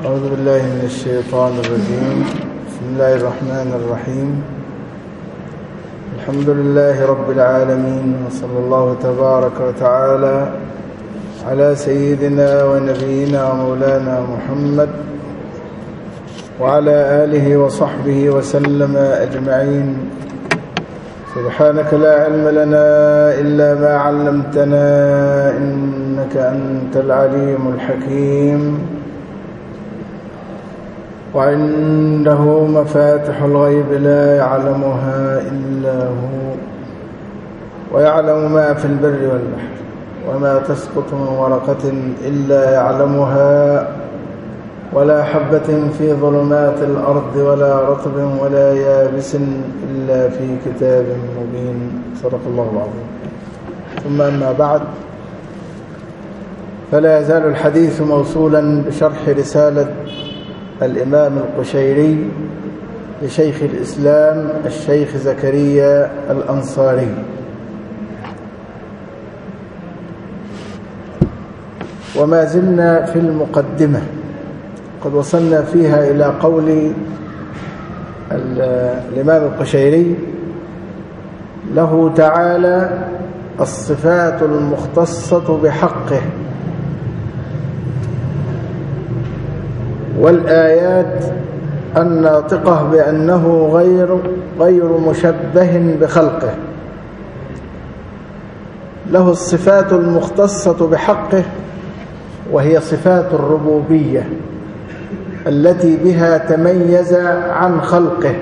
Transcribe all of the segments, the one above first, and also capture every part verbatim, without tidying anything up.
أعوذ بالله من الشيطان الرجيم. بسم الله الرحمن الرحيم. الحمد لله رب العالمين، وصلى الله تبارك وتعالى على سيدنا ونبينا ومولانا محمد وعلى آله وصحبه وسلم أجمعين. سبحانك لا علم لنا إلا ما علمتنا، إنك أنت العليم الحكيم. وعنده مفاتح الغيب لا يعلمها إلا هو، ويعلم ما في البر والبحر، وما تسقط من ورقة إلا يعلمها، ولا حبة في ظلمات الأرض ولا رطب ولا يابس إلا في كتاب مبين. صدق الله العظيم. ثم أما بعد، فلا يزال الحديث موصولا بشرح رسالة الإمام القشيري لشيخ الإسلام الشيخ زكريا الأنصاري. وما زلنا في المقدمة، قد وصلنا فيها إلى قول الإمام القشيري: له تعالى الصفات المختصة بحقه، والآيات الناطقة بأنه غير غير مشبه بخلقه. له الصفات المختصة بحقه، وهي صفات الربوبية التي بها تميز عن خلقه،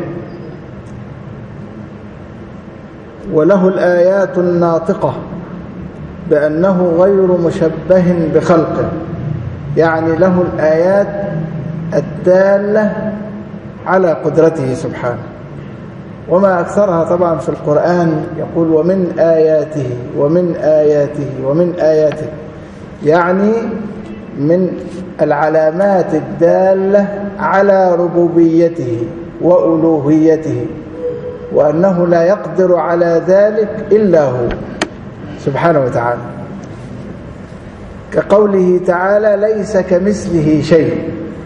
وله الآيات الناطقة بأنه غير مشبه بخلقه، يعني له الآيات الدالة على قدرته سبحانه. وما أكثرها طبعا في القرآن، يقول: ومن آياته ومن آياته ومن آياته، يعني من العلامات الدالة على ربوبيته وألوهيته، وأنه لا يقدر على ذلك إلا هو سبحانه وتعالى، كقوله تعالى: ليس كمثله شيء.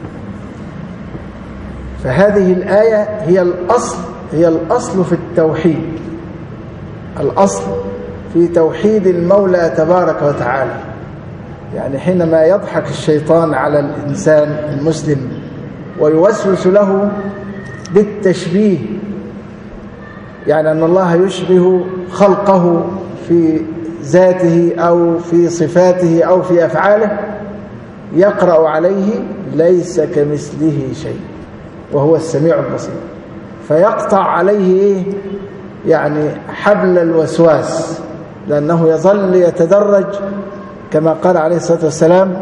فهذه الآية هي الأصل هي الأصل في التوحيد، الأصل في توحيد المولى تبارك وتعالى. يعني حينما يضحك الشيطان على الإنسان المسلم ويوسوس له بالتشبيه، يعني أن الله يشبه خلقه في ذاته أو في صفاته أو في أفعاله، يقرأ عليه: ليس كمثله شيء وهو السميع البصير، فيقطع عليه إيه؟ يعني حبل الوسواس، لأنه يظل يتدرج كما قال عليه الصلاة والسلام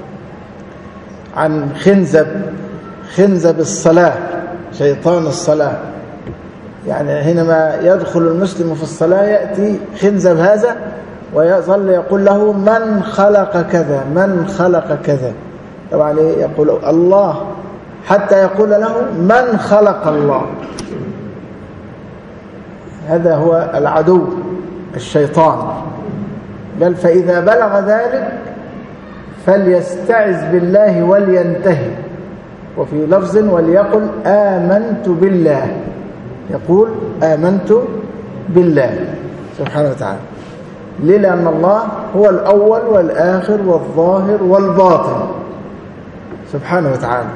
عن خنزب خنزب الصلاة، شيطان الصلاة. يعني حينما يدخل المسلم في الصلاة يأتي خنزب هذا ويظل يقول له: من خلق كذا، من خلق كذا. طبعا يقول الله، حتى يقول له: من خلق الله. هذا هو العدو الشيطان. بل فإذا بلغ ذلك فليستعذ بالله ولينتهي. وفي لفظ: وليقل آمنت بالله. يقول: آمنت بالله سبحانه وتعالى. ليه؟ لأن الله هو الأول والآخر والظاهر والباطن سبحانه وتعالى.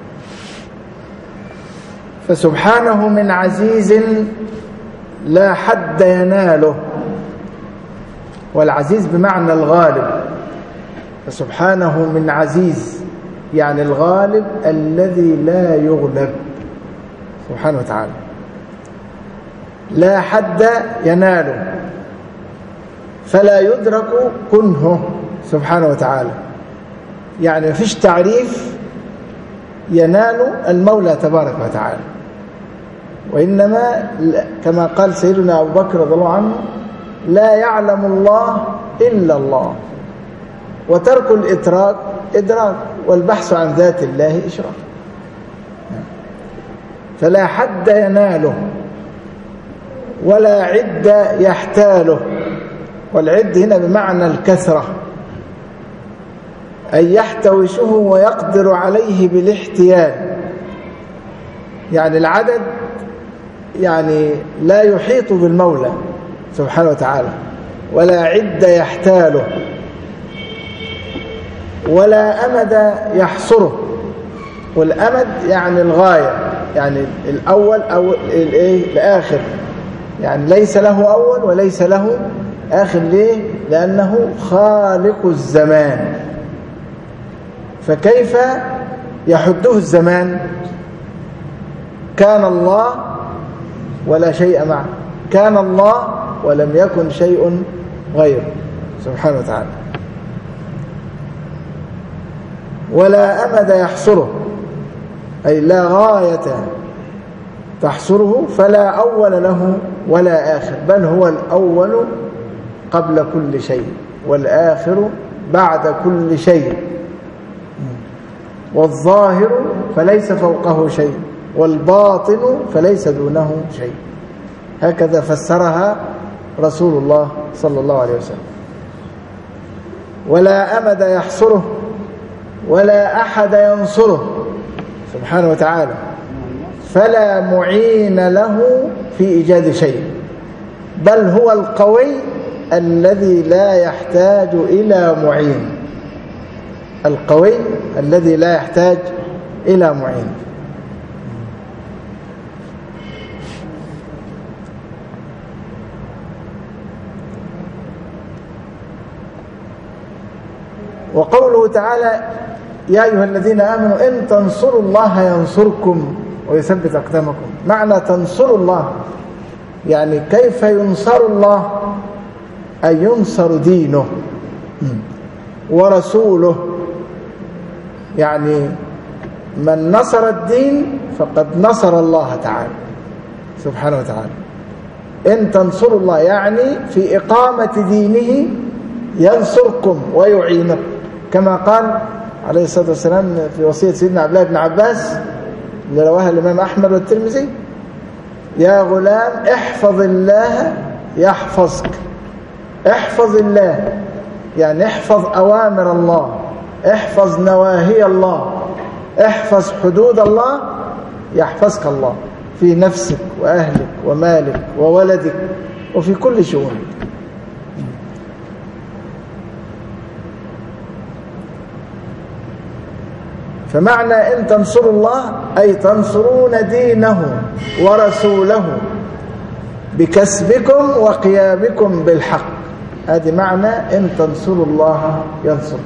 فسبحانه من عزيز لا حد يناله، والعزيز بمعنى الغالب. فسبحانه من عزيز، يعني الغالب الذي لا يغلب سبحانه وتعالى. لا حد يناله، فلا يدرك كنهه سبحانه وتعالى. يعني ما فيش تعريف ينال المولى تبارك وتعالى، وإنما كما قال سيدنا أبو بكر رضي الله عنه: لا يعلم الله إلا الله، وترك الإدراك إدراك، والبحث عن ذات الله إشراك. فلا حد يناله ولا عد يحتاله. والعد هنا بمعنى الكثرة، أي يحتوشه ويقدر عليه بالاحتيال، يعني العدد يعني لا يحيط بالمولى سبحانه وتعالى، ولا عد يحتاله، ولا أمد يحصره. والأمد يعني الغاية، يعني الأول أو الإيه الآخر، يعني ليس له أول وليس له آخر. ليه؟ لأنه خالق الزمان، فكيف يحده الزمان؟ كان الله ولا شيء معه، كان الله ولم يكن شيء غيره سبحانه وتعالى. ولا أمد يحصره، أي لا غاية تحصره، فلا أول له ولا آخر، بل هو الأول قبل كل شيء والآخر بعد كل شيء، والظاهر فليس فوقه شيء، والباطن فليس دونه شيء. هكذا فسرها رسول الله صلى الله عليه وسلم. ولا أمد يحصره ولا أحد ينصره سبحانه وتعالى، فلا معين له في إيجاد شيء، بل هو القوي الذي لا يحتاج إلى معين، القوي الذي لا يحتاج إلى معين. وقوله تعالى يا أيها الذين آمنوا إن تنصروا الله ينصركم ويثبت أقدامكم. معنى تنصروا الله يعني كيف ينصر الله؟ أن ينصر دينه ورسوله، يعني من نصر الدين فقد نصر الله تعالى سبحانه وتعالى. إن تنصروا الله يعني في إقامة دينه ينصركم ويعينكم، كما قال عليه الصلاة والسلام في وصية سيدنا عبد الله بن عباس اللي رواها الإمام أحمد والترمذي: يا غلام احفظ الله يحفظك. احفظ الله يعني احفظ أوامر الله، احفظ نواهي الله، احفظ حدود الله، يحفظك الله في نفسك وأهلك ومالك وولدك وفي كل شؤونك. فمعنى إن تنصروا الله أي تنصرون دينه ورسوله بكسبكم وقيامكم بالحق. هذه معنى إن تنصروا الله ينصركم.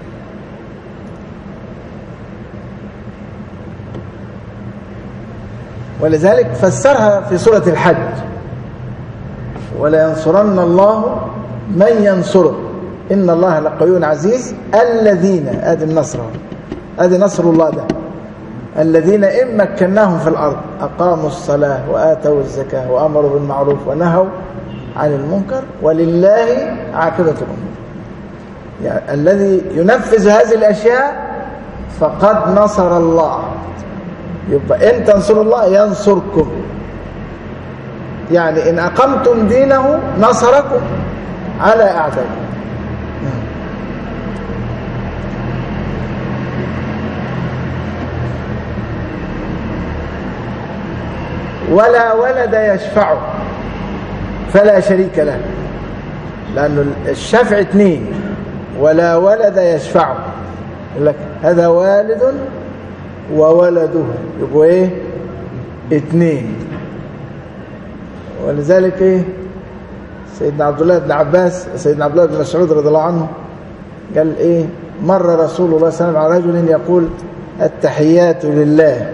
ولذلك فسرها في سورة الحج: ولا ينصرن الله من ينصره إن الله لقوي عزيز الذين، هذه النصر، هذه نصر الله ده، الذين إن مكناهم في الأرض أقاموا الصلاة وآتوا الزكاة وأمروا بالمعروف ونهوا عن المنكر ولله عاقبة الأمور. يعني الذي ينفذ هذه الأشياء فقد نصر الله. يبقى إن تنصروا الله ينصركم، يعني إن أقمتم دينه نصركم على أعدائكم. ولا ولد يشفعه فلا شريك له، لأنه الشفع اثنين، ولا ولد يشفعه، يقول لك هذا والد وولده، يبقوا ايه؟ اثنين. ولذلك ايه سيدنا عبد الله بن عباس سيدنا عبد الله بن مسعود رضي الله عنه قال ايه: مر رسول الله صلى الله عليه وسلم على رجل يقول التحيات لله،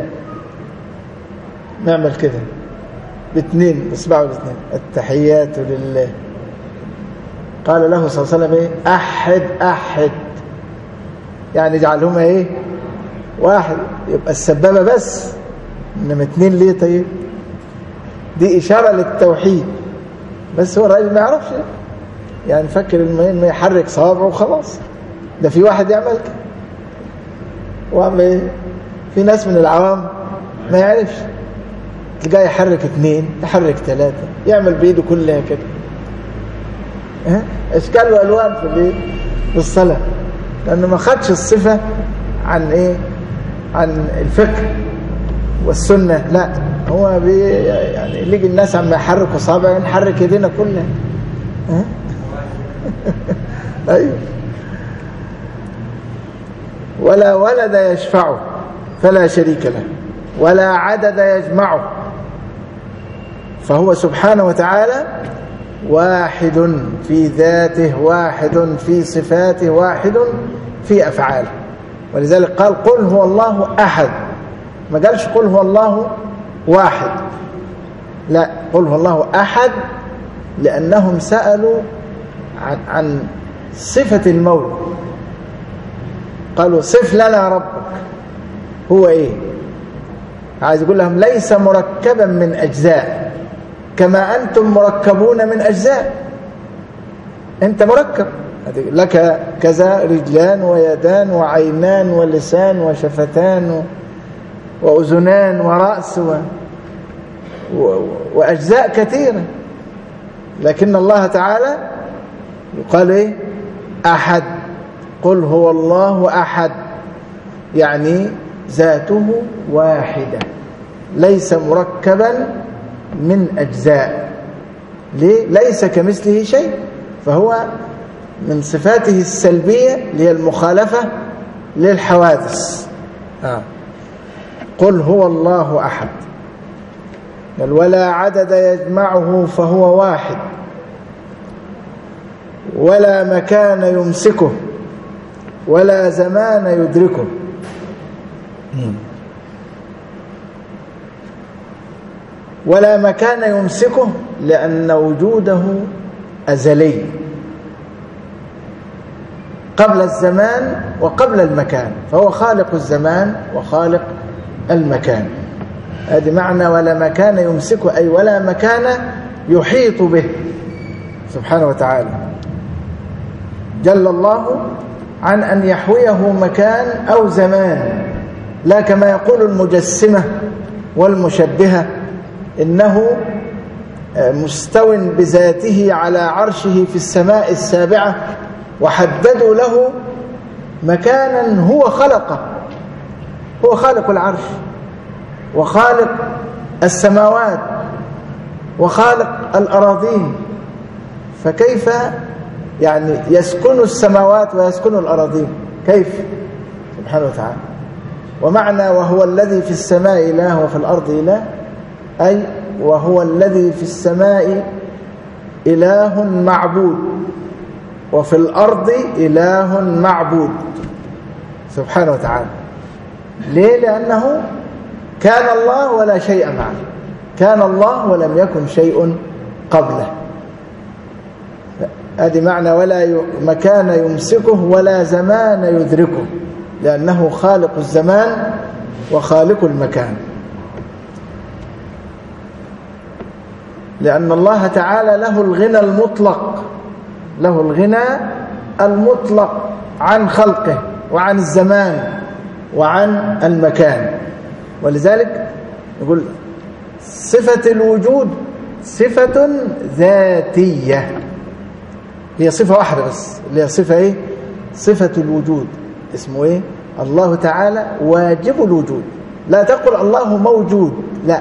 نعمل كده باثنين، بصبعه الاثنين، التحيات لله. قال له صلى الله عليه وسلم ايه؟ احد احد، يعني اجعلهما ايه؟ واحد، يبقى السبابه بس، انما اثنين ليه؟ طيب دي اشاره للتوحيد، بس هو الراجل ما يعرفش، يعني فكر المهم ما يحرك صوابعه وخلاص. ده في واحد يعمل كده، وعمل ايه؟ في ناس من العوام ما يعرفش، تلقاه يحرك اثنين، يحرك ثلاثة، يعمل بإيده كلها كده. ها؟ أشكال وألوان في الإيه؟ بالصلاة. لأنه ما خدش الصفة عن إيه؟ عن الفقه والسنة، لا هو بي يعني يجي الناس عم يحركوا صابع نحرك يدينا كلها. ها؟ أيوه. ولا ولد يشفعه فلا شريك له، ولا عدد يجمعه، فهو سبحانه وتعالى واحد في ذاته، واحد في صفاته، واحد في أفعاله. ولذلك قال قل هو الله أحد، ما قالش قل هو الله واحد، لا قل هو الله أحد، لأنهم سألوا عن, عن صفة المولى، قالوا صف لنا ربك هو إيه؟ عايز يقول لهم ليس مركبا من أجزاء كما أنتم مركبون من أجزاء. أنت مركب، لك كذا رجلان ويدان وعينان ولسان وشفتان وأذنان ورأس و... و... وأجزاء كثيرة، لكن الله تعالى يقال إيه؟ أحد. قل هو الله أحد، يعني ذاته واحدة ليس مركبا من أجزاء. ليه؟ ليس كمثله شيء، فهو من صفاته السلبية اللي هي المخالفة للحوادث. آه. قل هو الله أحد، بل ولا عدد يجمعه فهو واحد، ولا مكان يمسكه، ولا زمان يدركه. ولا مكان يمسكه لأن وجوده أزلي قبل الزمان وقبل المكان، فهو خالق الزمان وخالق المكان. هذا معنى ولا مكان يمسكه، أي ولا مكان يحيط به سبحانه وتعالى. جل الله عن أن يحويه مكان أو زمان، لا كما يقول المجسمة والمشبهة إنه مستو بذاته على عرشه في السماء السابعة، وحددوا له مكانا هو خلقه. هو خالق العرش وخالق السماوات وخالق الأراضين، فكيف يعني يسكن السماوات ويسكن الأراضين؟ كيف؟ سبحانه وتعالى. ومعنى وهو الذي في السماء إله وفي الأرض إله، أي وهو الذي في السماء إله معبود وفي الأرض إله معبود سبحانه وتعالى. ليه؟ لأنه كان الله ولا شيء معه، كان الله ولم يكن شيء قبله. هذه معنى ولا مكان يمسكه ولا زمان يدركه، لأنه خالق الزمان وخالق المكان. لأن الله تعالى له الغنى المطلق، له الغنى المطلق عن خلقه وعن الزمان وعن المكان. ولذلك يقول صفة الوجود صفة ذاتية، هي صفة واحدة بس، اللي هي صفة ايه؟ صفة الوجود. اسمه ايه؟ الله تعالى واجب الوجود. لا تقل الله موجود، لا،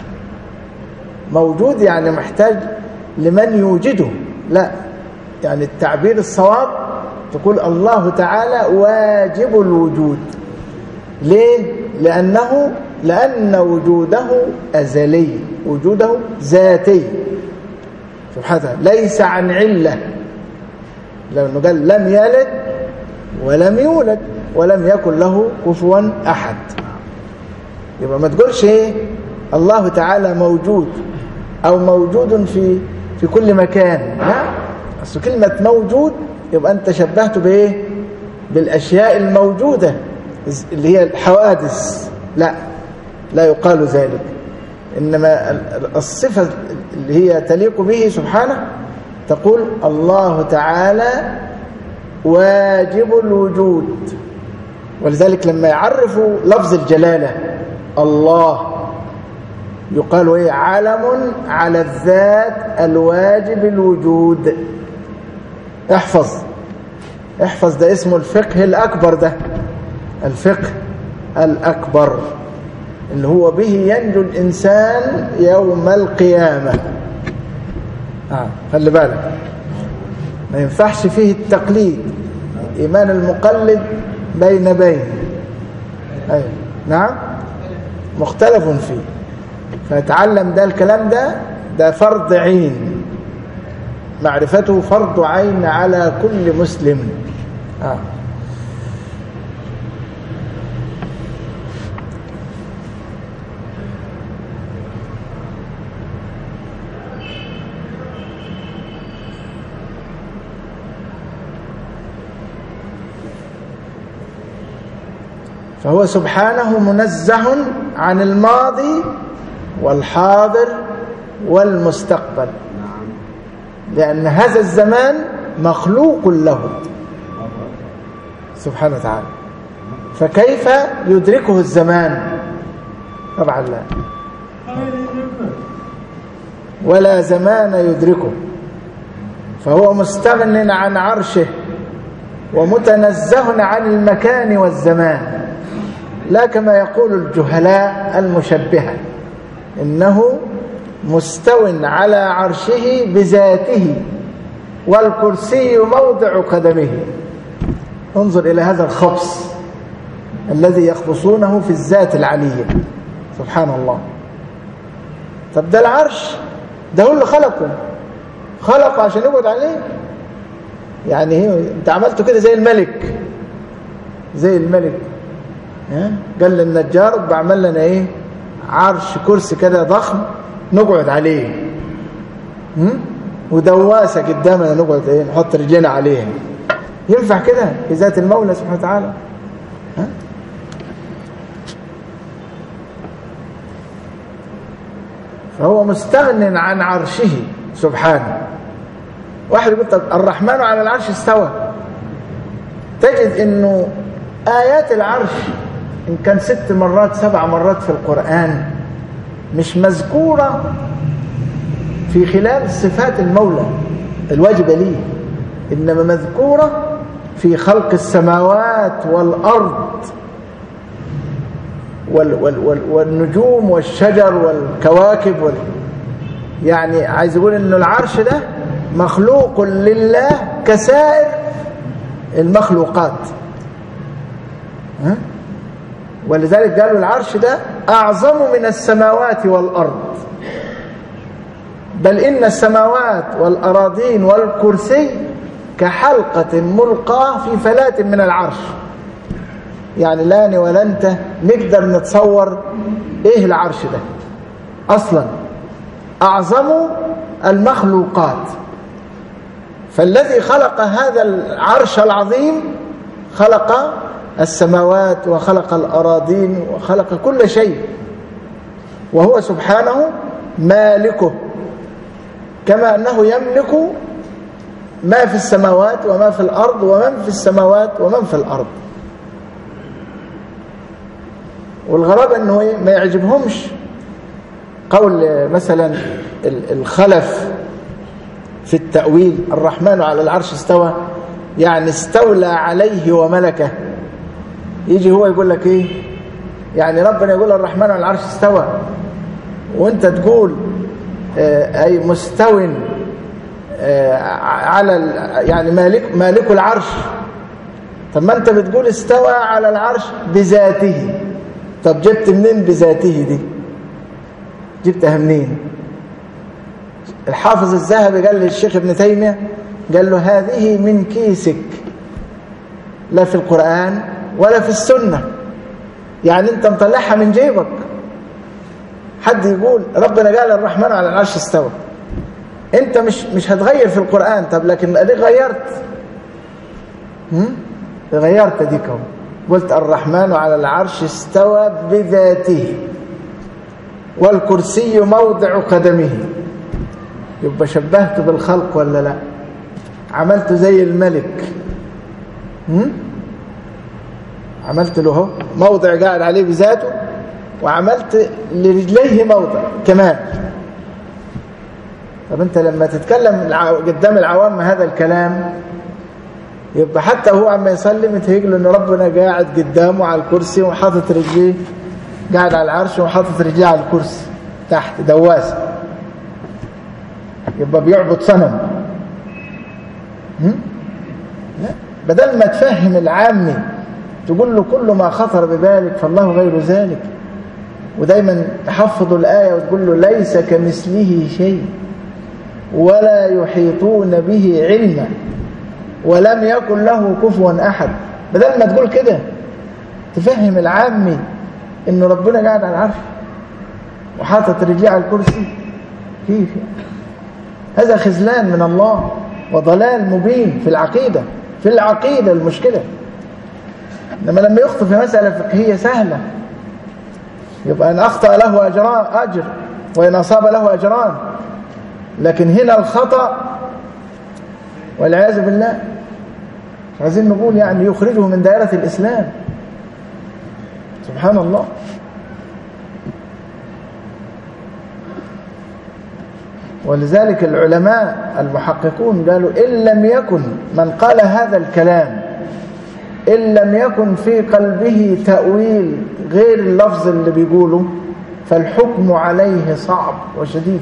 موجود يعني محتاج لمن يوجده، لا، يعني التعبير الصواب تقول الله تعالى واجب الوجود. ليه؟ لأنه لأن وجوده أزلي، وجوده ذاتي سبحانه وتعالى، ليس عن علة. لأنه قال لم يلد ولم يولد ولم يكن له كفوا أحد. يبقى ما تقولش ايه الله تعالى موجود أو موجود في في كل مكان، لا، أصل كلمة موجود يبقى أنت شبهته بإيه؟ بالأشياء الموجودة اللي هي الحوادث، لا، لا يقال ذلك. إنما الصفة اللي هي تليق به سبحانه تقول الله تعالى واجب الوجود. ولذلك لما يعرفوا لفظ الجلالة الله يقال ايه؟ علم على الذات الواجب الوجود. احفظ احفظ ده اسمه الفقه الأكبر، ده الفقه الأكبر اللي هو به ينجو الإنسان يوم القيامة. آه. خلي بالك ما ينفعش فيه التقليد، إيمان المقلد بين بين أيوة. نعم مختلف فيه، فيتعلم ده الكلام ده ده فرض عين، معرفته فرض عين على كل مسلم. آه. فهو سبحانه منزه عن الماضي والحاضر والمستقبل، لأن هذا الزمان مخلوق له سبحانه وتعالى، فكيف يدركه الزمان؟ طبعا لا، ولا زمان يدركه، فهو مستغن عن عرشه ومتنزه عن المكان والزمان، لا كما يقول الجهلاء المشبهة إنه مستو على عرشه بذاته والكرسي موضع قدمه. انظر إلى هذا الخبص الذي يخبصونه في الذات العلية سبحان الله. طب ده العرش ده هو اللي خلقه، خلقه عشان يقعد عليه، يعني هي انت عملته كده زي الملك، زي الملك. ها؟ قال للنجار بعمل لنا ايه؟ عرش كرسي كده ضخم نقعد عليه، هم؟ ودواسه قدامنا نقعد ايه؟ نحط رجلنا عليها. ينفع كده في ذات المولى سبحانه وتعالى؟ ها؟ فهو مستغن عن عرشه سبحانه. واحد يقول طب الرحمن على العرش استوى، تجد انه آيات العرش إن كان ست مرات سبع مرات في القرآن مش مذكورة في خلال صفات المولى الواجبة ليه، إنما مذكورة في خلق السماوات والأرض وال وال وال والنجوم والشجر والكواكب وال يعني عايز يقول إنه العرش ده مخلوق لله كسائر المخلوقات. ها؟ ولذلك قالوا العرش ده أعظم من السماوات والأرض، بل إن السماوات والأراضين والكرسي كحلقة ملقاة في فلاة من العرش. يعني لا أنا ولا أنت نقدر نتصور إيه العرش ده أصلا، أعظم المخلوقات. فالذي خلق هذا العرش العظيم خلق السماوات وخلق الأراضين وخلق كل شيء، وهو سبحانه مالكه، كما أنه يملك ما في السماوات وما في الأرض ومن في السماوات ومن في الأرض. والغراب أنه ما يعجبهمش قول مثلا الخلف في التأويل الرحمن على العرش استوى، يعني استولى عليه وملكه. يجي هو يقول لك ايه؟ يعني ربنا يقول الرحمن على العرش استوى وانت تقول آه اي مستو آه على يعني مالك مالك العرش. طب ما انت بتقول استوى على العرش بذاته، طب جبت منين بذاته دي؟ جبتها منين؟ الحافظ الذهبي قال للشيخ ابن تيمية، قال له هذه من كيسك، لا في القرآن ولا في السنة، يعني انت مطلعها من جيبك. حد يقول ربنا قال الرحمن على العرش استوى، انت مش مش هتغير في القرآن، طب لكن اديك غيرت، هم؟ غيرت ديك اهو، قلت الرحمن على العرش استوى بذاته والكرسي موضع قدمه، يبقى شبهته بالخلق ولا لا؟ عملته زي الملك، هم؟ عملت له موضع قاعد عليه بذاته، وعملت لرجليه موضع كمان. طب انت لما تتكلم قدام العوام هذا الكلام يبقى حتى هو عم يسلم يتهيج له ان ربنا قاعد قدامه على الكرسي وحاطط رجليه، قاعد على العرش وحاطط رجليه على الكرسي تحت دواسه، يبقى بيعبد صنم. لا، بدل ما تفهم العامي تقول له كل ما خطر ببالك فالله غير ذلك، ودايما تحفظ الآية وتقول له ليس كمثله شيء ولا يحيطون به علما ولم يكن له كفوا أحد. بدل ما تقول كده تفهم العامي إن ربنا قاعد على العرش وحاطط رجليه على الكرسي، كيف؟ هذا خذلان من الله وضلال مبين في العقيدة. في العقيدة المشكلة. إنما لما يخطئ في مسألة فقهية سهلة، يبقى إن أخطأ له أجران أجر وإن أصاب له أجران، لكن هنا الخطأ والعياذ بالله عايزين نقول يعني يخرجه من دائرة الإسلام. سبحان الله. ولذلك العلماء المحققون قالوا إن لم يكن من قال هذا الكلام إن لم يكن في قلبه تأويل غير اللفظ اللي بيقوله فالحكم عليه صعب وشديد.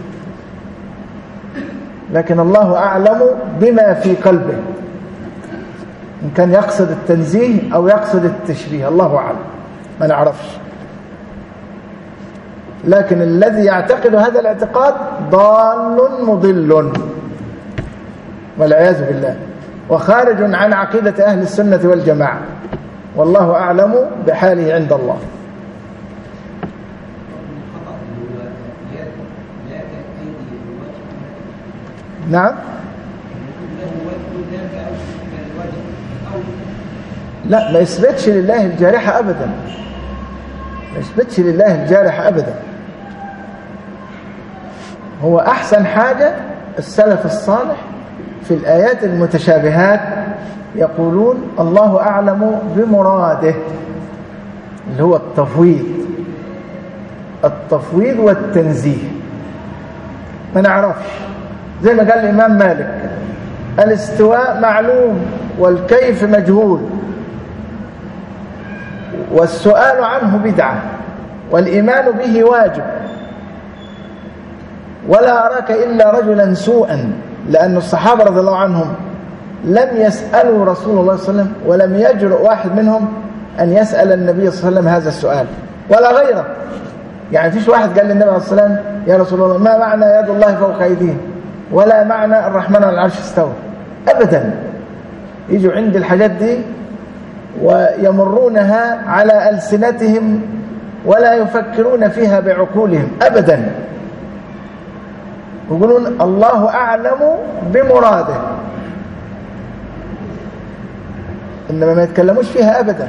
لكن الله أعلم بما في قلبه، إن كان يقصد التنزيه أو يقصد التشبيه، الله أعلم، ما نعرفش. لكن الذي يعتقد هذا الاعتقاد ضال مضل والعياذ بالله، وخارج عن عقيدة أهل السنة والجماعة، والله أعلم بحاله عند الله. نعم. لا، ما يثبتش لله الجارحة أبدا، ما يثبتش لله الجارحة أبدا. هو أحسن حاجة السلف الصالح في الآيات المتشابهات يقولون الله أعلم بمراده، اللي هو التفويض التفويض والتنزيه. ما نعرفش، زي ما قال الإمام مالك الاستواء معلوم والكيف مجهول والسؤال عنه بدعة والإيمان به واجب، ولا أراك إلا رجلا سوءا، لأن الصحابة رضي الله عنهم لم يسألوا رسول الله صلى الله عليه وسلم ولم يجرؤ واحد منهم أن يسأل النبي صلى الله عليه وسلم هذا السؤال ولا غيره. يعني فيش واحد قال للنبي عليه الصلاة والسلام يا رسول الله ما معنى يد الله فوق أيديهم ولا معنى الرحمن على العرش استوى، أبدا. يجوا عند الحاجات دي ويمرونها على ألسنتهم ولا يفكرون فيها بعقولهم أبدا. يقولون الله أعلم بمراده، إنما ما يتكلموش فيها أبدا.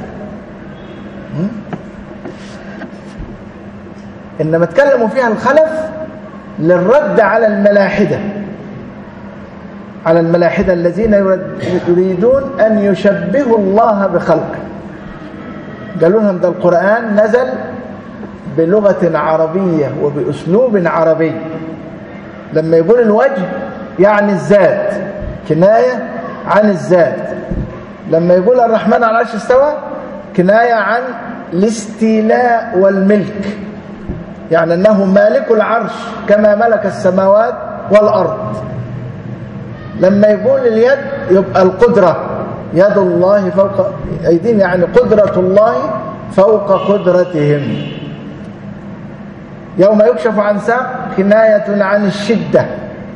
إنما تكلموا فيها الخلف للرد على الملاحدة، على الملاحدة الذين يريدون أن يشبهوا الله بخلقه. قالوا لهم ده القرآن نزل بلغة عربية وبأسلوب عربي. لما يقول الوجه يعني الذات، كناية عن الذات. لما يقول الرحمن على العرش استوى كناية عن الاستيلاء والملك، يعني أنه مالك العرش كما ملك السماوات والأرض. لما يقول اليد يبقى القدرة، يد الله فوق أيديهم، يعني قدرة الله فوق قدرتهم. يوم يكشف عن ساق كناية عن الشدة،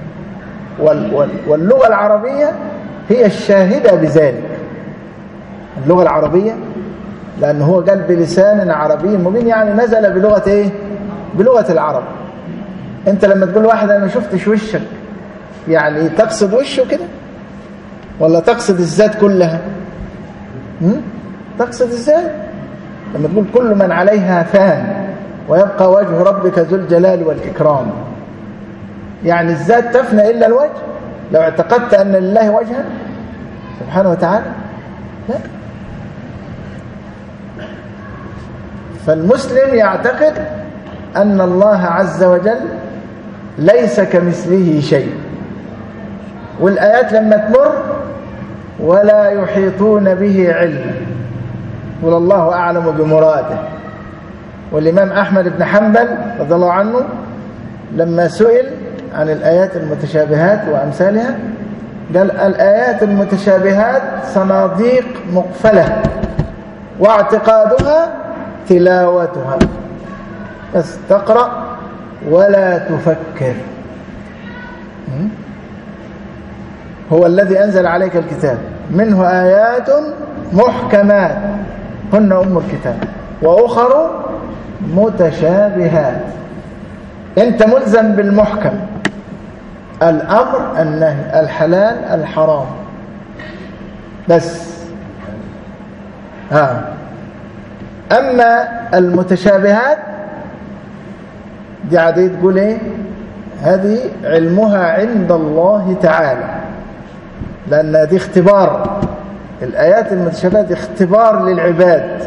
واللغة العربية هي الشاهدة بذلك. اللغة العربية لأنه هو قال بلسان عربي مبين، يعني نزل بلغة إيه؟ بلغة العرب. أنت لما تقول واحد أنا ما شفتش وشك، يعني تقصد وشه كده ولا تقصد الذات كلها؟ هم؟ تقصد الذات. لما تقول كل من عليها فان ويبقى وجه ربك ذو الجلال والإكرام، يعني الذات تفنى إلا الوجه. لو اعتقدت أن لله وجها سبحانه وتعالى لا. فالمسلم يعتقد أن الله عز وجل ليس كمثله شيء، والآيات لما تمر ولا يحيطون به علما. قل الله أعلم بمراده. والإمام أحمد بن حنبل رضي الله عنه لما سئل عن الآيات المتشابهات وأمثالها قال الآيات المتشابهات صناديق مقفلة واعتقادها تلاوتها، بس تقرأ ولا تفكر. هو الذي أنزل عليك الكتاب منه آيات محكمات هن أم الكتاب وأخر متشابهات. أنت ملزم بالمحكم، الأمر النهي الحلال الحرام بس. ها أما المتشابهات دي عادية تقول إيه؟ هذه علمها عند الله تعالى، لأن دي اختبار. الآيات المتشابهات اختبار للعباد.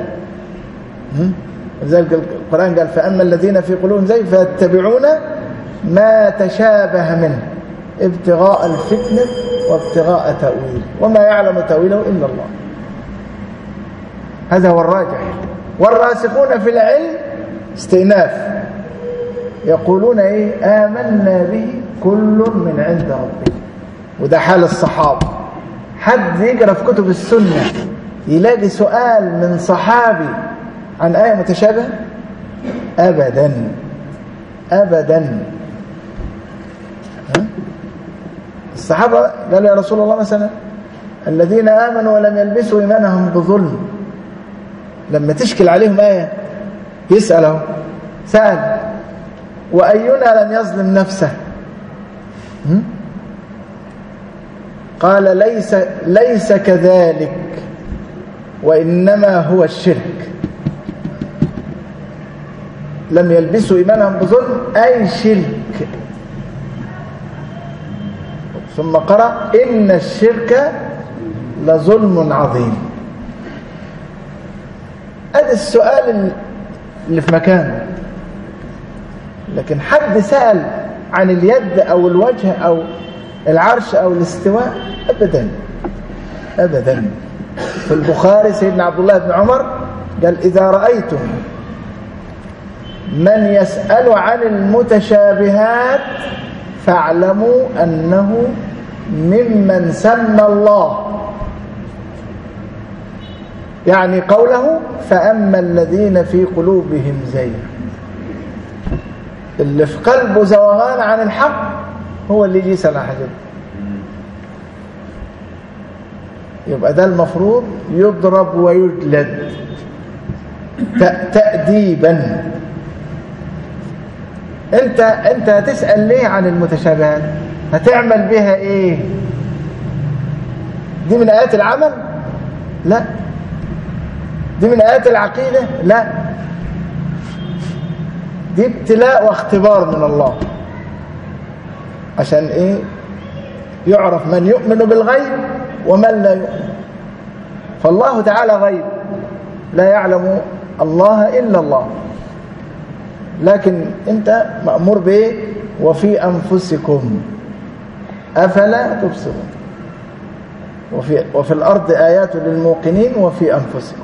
لذلك القرآن قال فأما الذين في قلوبهم زيغ فيتبعون ما تشابه منه ابتغاء الفتنة وابتغاء تأويل وما يعلم تأويله إلا الله. هذا هو الراجح. والراسخون في العلم استئناف يقولون إيه؟ آمنا به كل من عند ربنا. وده حال الصحابة. حد يقرأ في كتب السنة يلاقي سؤال من صحابي عن آية متشابهة؟ أبدا أبدا. الصحابة قالوا يا رسول الله مثلا الذين آمنوا ولم يلبسوا إيمانهم بظلم، لما تشكل عليهم آية يسأله سأل وأينا لم يظلم نفسه؟ قال ليس, ليس كذلك وإنما هو الشرك. لم يلبسوا إيمانهم بظلم أي شرك. ثم قرأ إن الشرك لظلم عظيم. هذا السؤال اللي في مكانه. لكن حد سأل عن اليد أو الوجه أو العرش أو الاستواء؟ أبدا أبدا. في البخاري سيدنا عبد الله بن عمر قال إذا رأيتم من يسأل عن المتشابهات فاعلموا أنه ممن سمى الله، يعني قوله فأما الذين في قلوبهم زيغ، اللي في قلبه زوغان عن الحق هو اللي يجي يسأل عن حاجة. يبقى ده المفروض يضرب ويجلد تأديبا. انت انت هتسأل ليه عن المتشابهات؟ هتعمل بها ايه؟ دي من آيات العمل؟ لا. دي من آيات العقيدة؟ لا. دي ابتلاء واختبار من الله عشان ايه؟ يعرف من يؤمن بالغيب ومن لا يؤمن. فالله تعالى غيب لا يعلم الله إلا الله، لكن انت مأمور به وفي أنفسكم أفلا تبصرون. وفي, وفي الأرض آيات للموقنين وفي أنفسكم.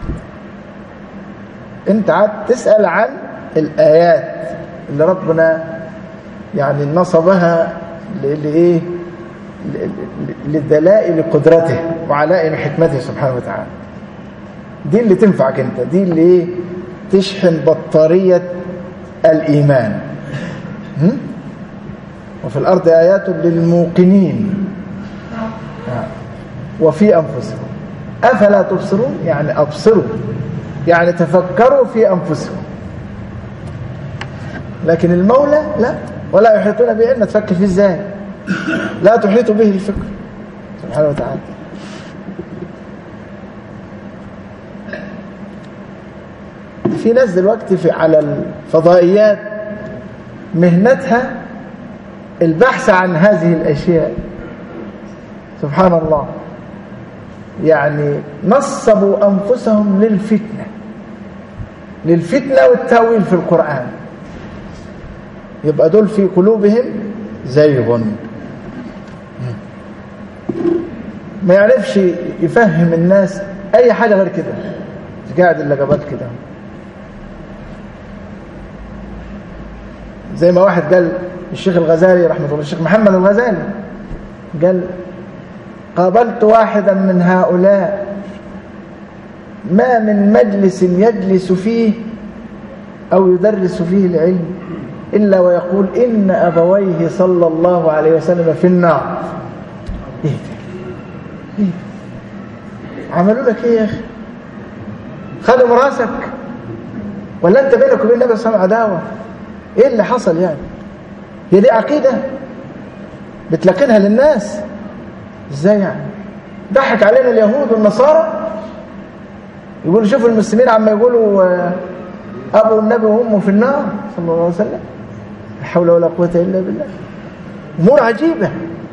انت عاد تسأل عن الآيات اللي ربنا يعني نصبها لإيه؟ لدلائل قدرته وعلائم حكمته سبحانه وتعالى. دي اللي تنفعك انت، دي اللي ايه؟ تشحن بطارية الإيمان. وفي الأرض آيات للموقنين وفي أنفسهم أفلا تبصرون، يعني أبصروا، يعني تفكروا في أنفسهم. لكن المولى لا، ولا يحيطون به علما. تفكر فيه ازاي؟ لا تحيط به الفكر سبحانه وتعالى. في ناس دلوقتي في على الفضائيات مهنتها البحث عن هذه الأشياء. سبحان الله. يعني نصبوا أنفسهم للفتنة للفتنة والتأويل في القرآن. يبقى دول في قلوبهم زيغ. ما يعرفش يفهم الناس أي حاجة غير كده، قاعد إلا قبل كده. زي ما واحد قال الشيخ الغزالي رحمه الله، الشيخ محمد الغزالي قال: قابلت واحدا من هؤلاء ما من مجلس يجلس فيه أو يدرس فيه العلم إلا ويقول إن أبويه صلى الله عليه وسلم في النار. إيه ده؟ إيه؟ عملوا لك إيه يا أخي؟ خدوا مراسك؟ ولا أنت بينك وبين النبي صلى الله عليه وسلم عداوة؟ إيه اللي حصل يعني؟ هي دي عقيدة بتلقنها للناس؟ إزاي يعني؟ ضحك علينا اليهود والنصارى، يقولوا شوفوا المسلمين عما يقولوا أبو النبي وأمه في النار صلى الله عليه وسلم. لا حول ولا قوة إلا بالله. أمور عجيبة.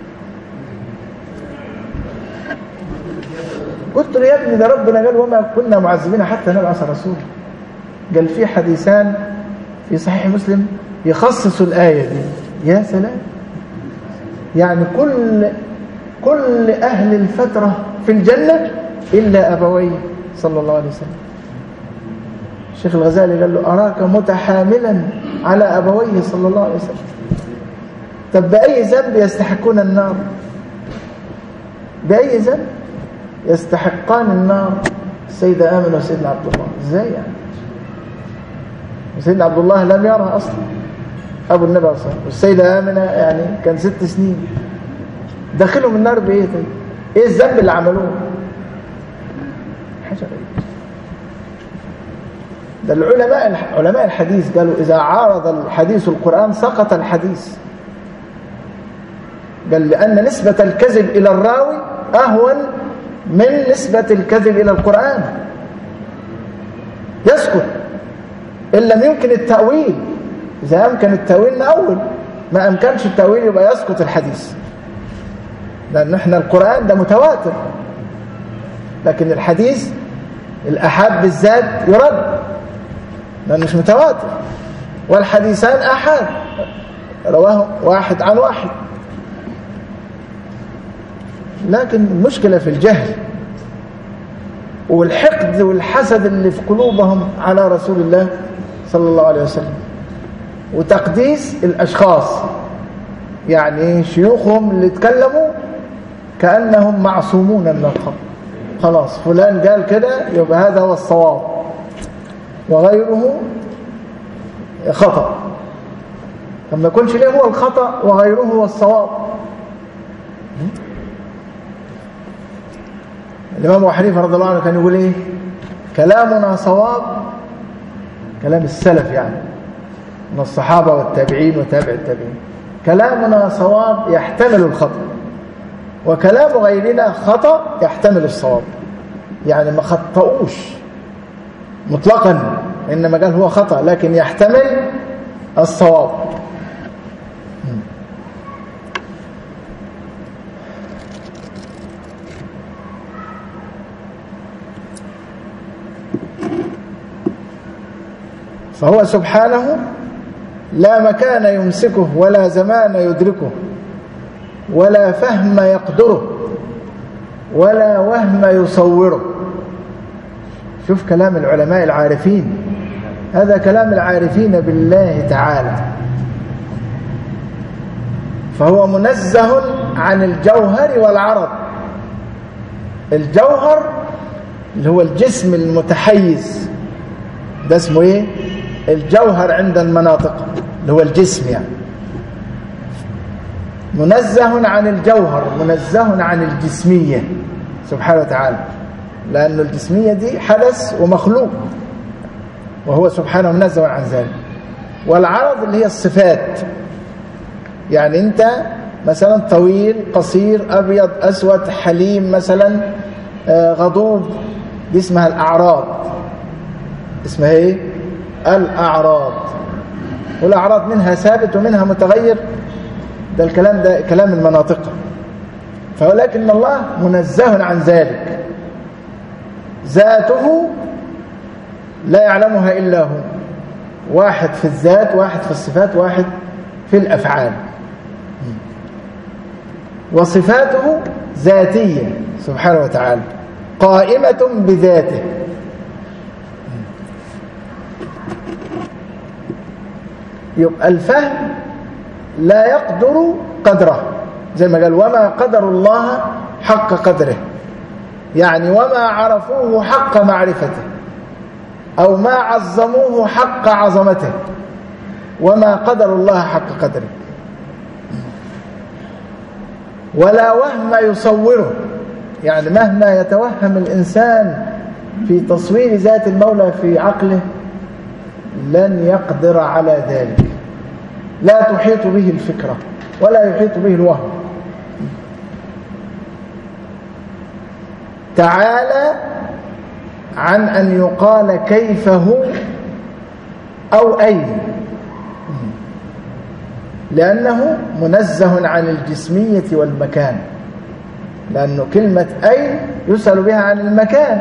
قلت له يا ابني ده ربنا قال: وما كنا معذبين حتى نبعث رسولا. قال في حديثان في صحيح مسلم يخصصوا الآية دي. يا سلام، يعني كل كل أهل الفترة في الجنة إلا أبويه صلى الله عليه وسلم. الشيخ الغزالي قال له: أراك متحاملا على أبويه صلى الله عليه وسلم. طب بأي ذنب يستحقون النار؟ بأي ذنب يستحقان النار السيدة آمنة وسيدنا عبد الله؟ إزاي يعني؟ سيدنا عبد الله لم يرى أصلا أبو النبي صلى الله عليه وسلم، والسيدة آمنة يعني كان ست سنين. دخلهم النار بإيه؟ طيب إيه الذنب اللي عملوه؟ حاجة غريبة. ده العلماء علماء الحديث قالوا إذا عارض الحديث القرآن سقط الحديث. قال لأن نسبة الكذب إلى الراوي أهون من نسبة الكذب إلى القرآن. يسقط إن لم يمكن التأويل. إذا أمكن التأويل نأول، ما أمكنش التأويل يبقى يسقط الحديث، لأن إحنا القرآن ده متواتر، لكن الحديث الأحاد بالذات يرد لأنه مش متواتر، والحديثان أحاد رواه واحد عن واحد. لكن المشكلة في الجهل والحقد والحسد اللي في قلوبهم على رسول الله صلى الله عليه وسلم، وتقديس الأشخاص. يعني شيوخهم اللي اتكلموا كأنهم معصومون من الخطأ. خلاص فلان قال كده يبقى هذا هو الصواب، وغيره خطأ. لما يكونش ليه هو الخطأ وغيره هو الصواب. الإمام أبو حنيفة رضي الله عنه كان يقول إيه؟ كلامنا صواب، كلام السلف يعني من الصحابة والتابعين وتابع التابعين، كلامنا صواب يحتمل الخطأ، وكلام غيرنا خطأ يحتمل الصواب. يعني ما خطأوش مطلقا، إنما قال هو خطأ لكن يحتمل الصواب. فهو سبحانه لا مكان يمسكه ولا زمان يدركه ولا فهم يقدره ولا وهم يصوره. شوف كلام العلماء العارفين، هذا كلام العارفين بالله تعالى. فهو منزه عن الجوهر والعرض. الجوهر اللي هو الجسم المتحيز ده اسمه ايه؟ الجوهر عند المناطق اللي هو الجسم يعني. منزه عن الجوهر، منزه عن الجسمية سبحانه وتعالى، لأن الجسمية دي حدث ومخلوق، وهو سبحانه منزه عن ذلك. والعرض اللي هي الصفات، يعني أنت مثلا طويل، قصير، أبيض، أسود، حليم مثلا، غضوب، دي اسمها الأعراض. اسمها إيه؟ الأعراض. والأعراض منها ثابت ومنها متغير، ده الكلام ده كلام المناطق. فولكن الله منزه عن ذلك، ذاته لا يعلمها إلا هو، واحد في الذات، واحد في الصفات، واحد في الأفعال. وصفاته ذاتية سبحانه وتعالى قائمة بذاته. يبقى الفهم لا يقدر قدره، زي ما قال وما قدر الله حق قدره، يعني وما عرفوه حق معرفته، أو ما عظموه حق عظمته، وما قدر الله حق قدره. ولا وهم يصوره، يعني مهما يتوهم الإنسان في تصوير ذات المولى في عقله لن يقدر على ذلك، لا تحيط به الفكرة ولا يحيط به الوهم. تعالى عن أن يقال كيف هو أو أين، لأنه منزه عن الجسمية والمكان، لأنه كلمة أين يسأل بها عن المكان،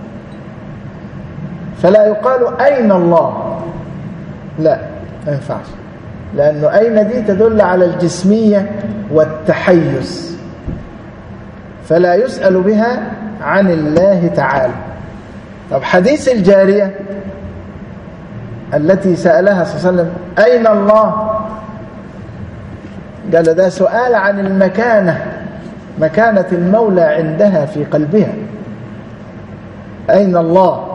فلا يقال أين الله، لا ما ينفعش، لأنه أين دي تدل على الجسمية والتحيز، فلا يسأل بها عن الله تعالى. طب حديث الجارية التي سألها صلى الله عليه وسلم أين الله، قال ده سؤال عن المكانة، مكانة المولى عندها في قلبها. أين الله،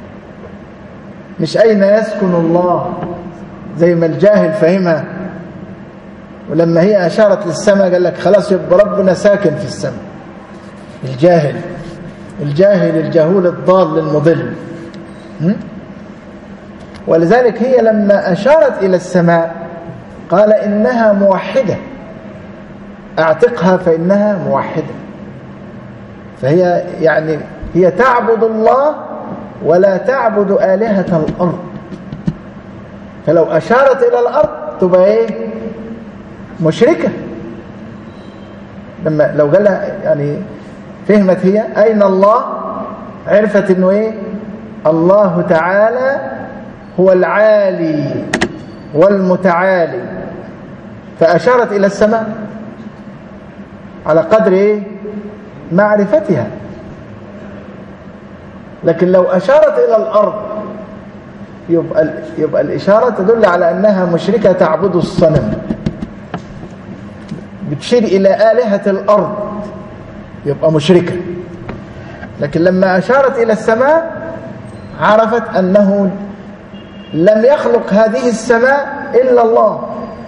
مش أين يسكن الله زي ما الجاهل فهمها، ولما هي أشارت للسماء قال لك خلاص يبقى ربنا ساكن في السماء. الجاهل الجاهل الجهول الضال المضل. ولذلك هي لما أشارت إلى السماء قال إنها موحدة، أعتقها فإنها موحدة، فهي يعني هي تعبد الله ولا تعبد آلهة الأرض. فلو أشارت إلى الأرض تبقى إيه؟ مشركة. لما لو قال لها يعني فهمت هي أين الله، عرفت إنه إيه؟ الله تعالى هو العالي والمتعالي، فأشارت إلى السماء على قدر إيه؟ معرفتها. لكن لو أشارت إلى الأرض يبقى, يبقى الإشارة تدل على أنها مشركة تعبد الصنم، بتشير إلى آلهة الأرض يبقى مشركة. لكن لما أشارت إلى السماء عرفت أنه لم يخلق هذه السماء إلا الله.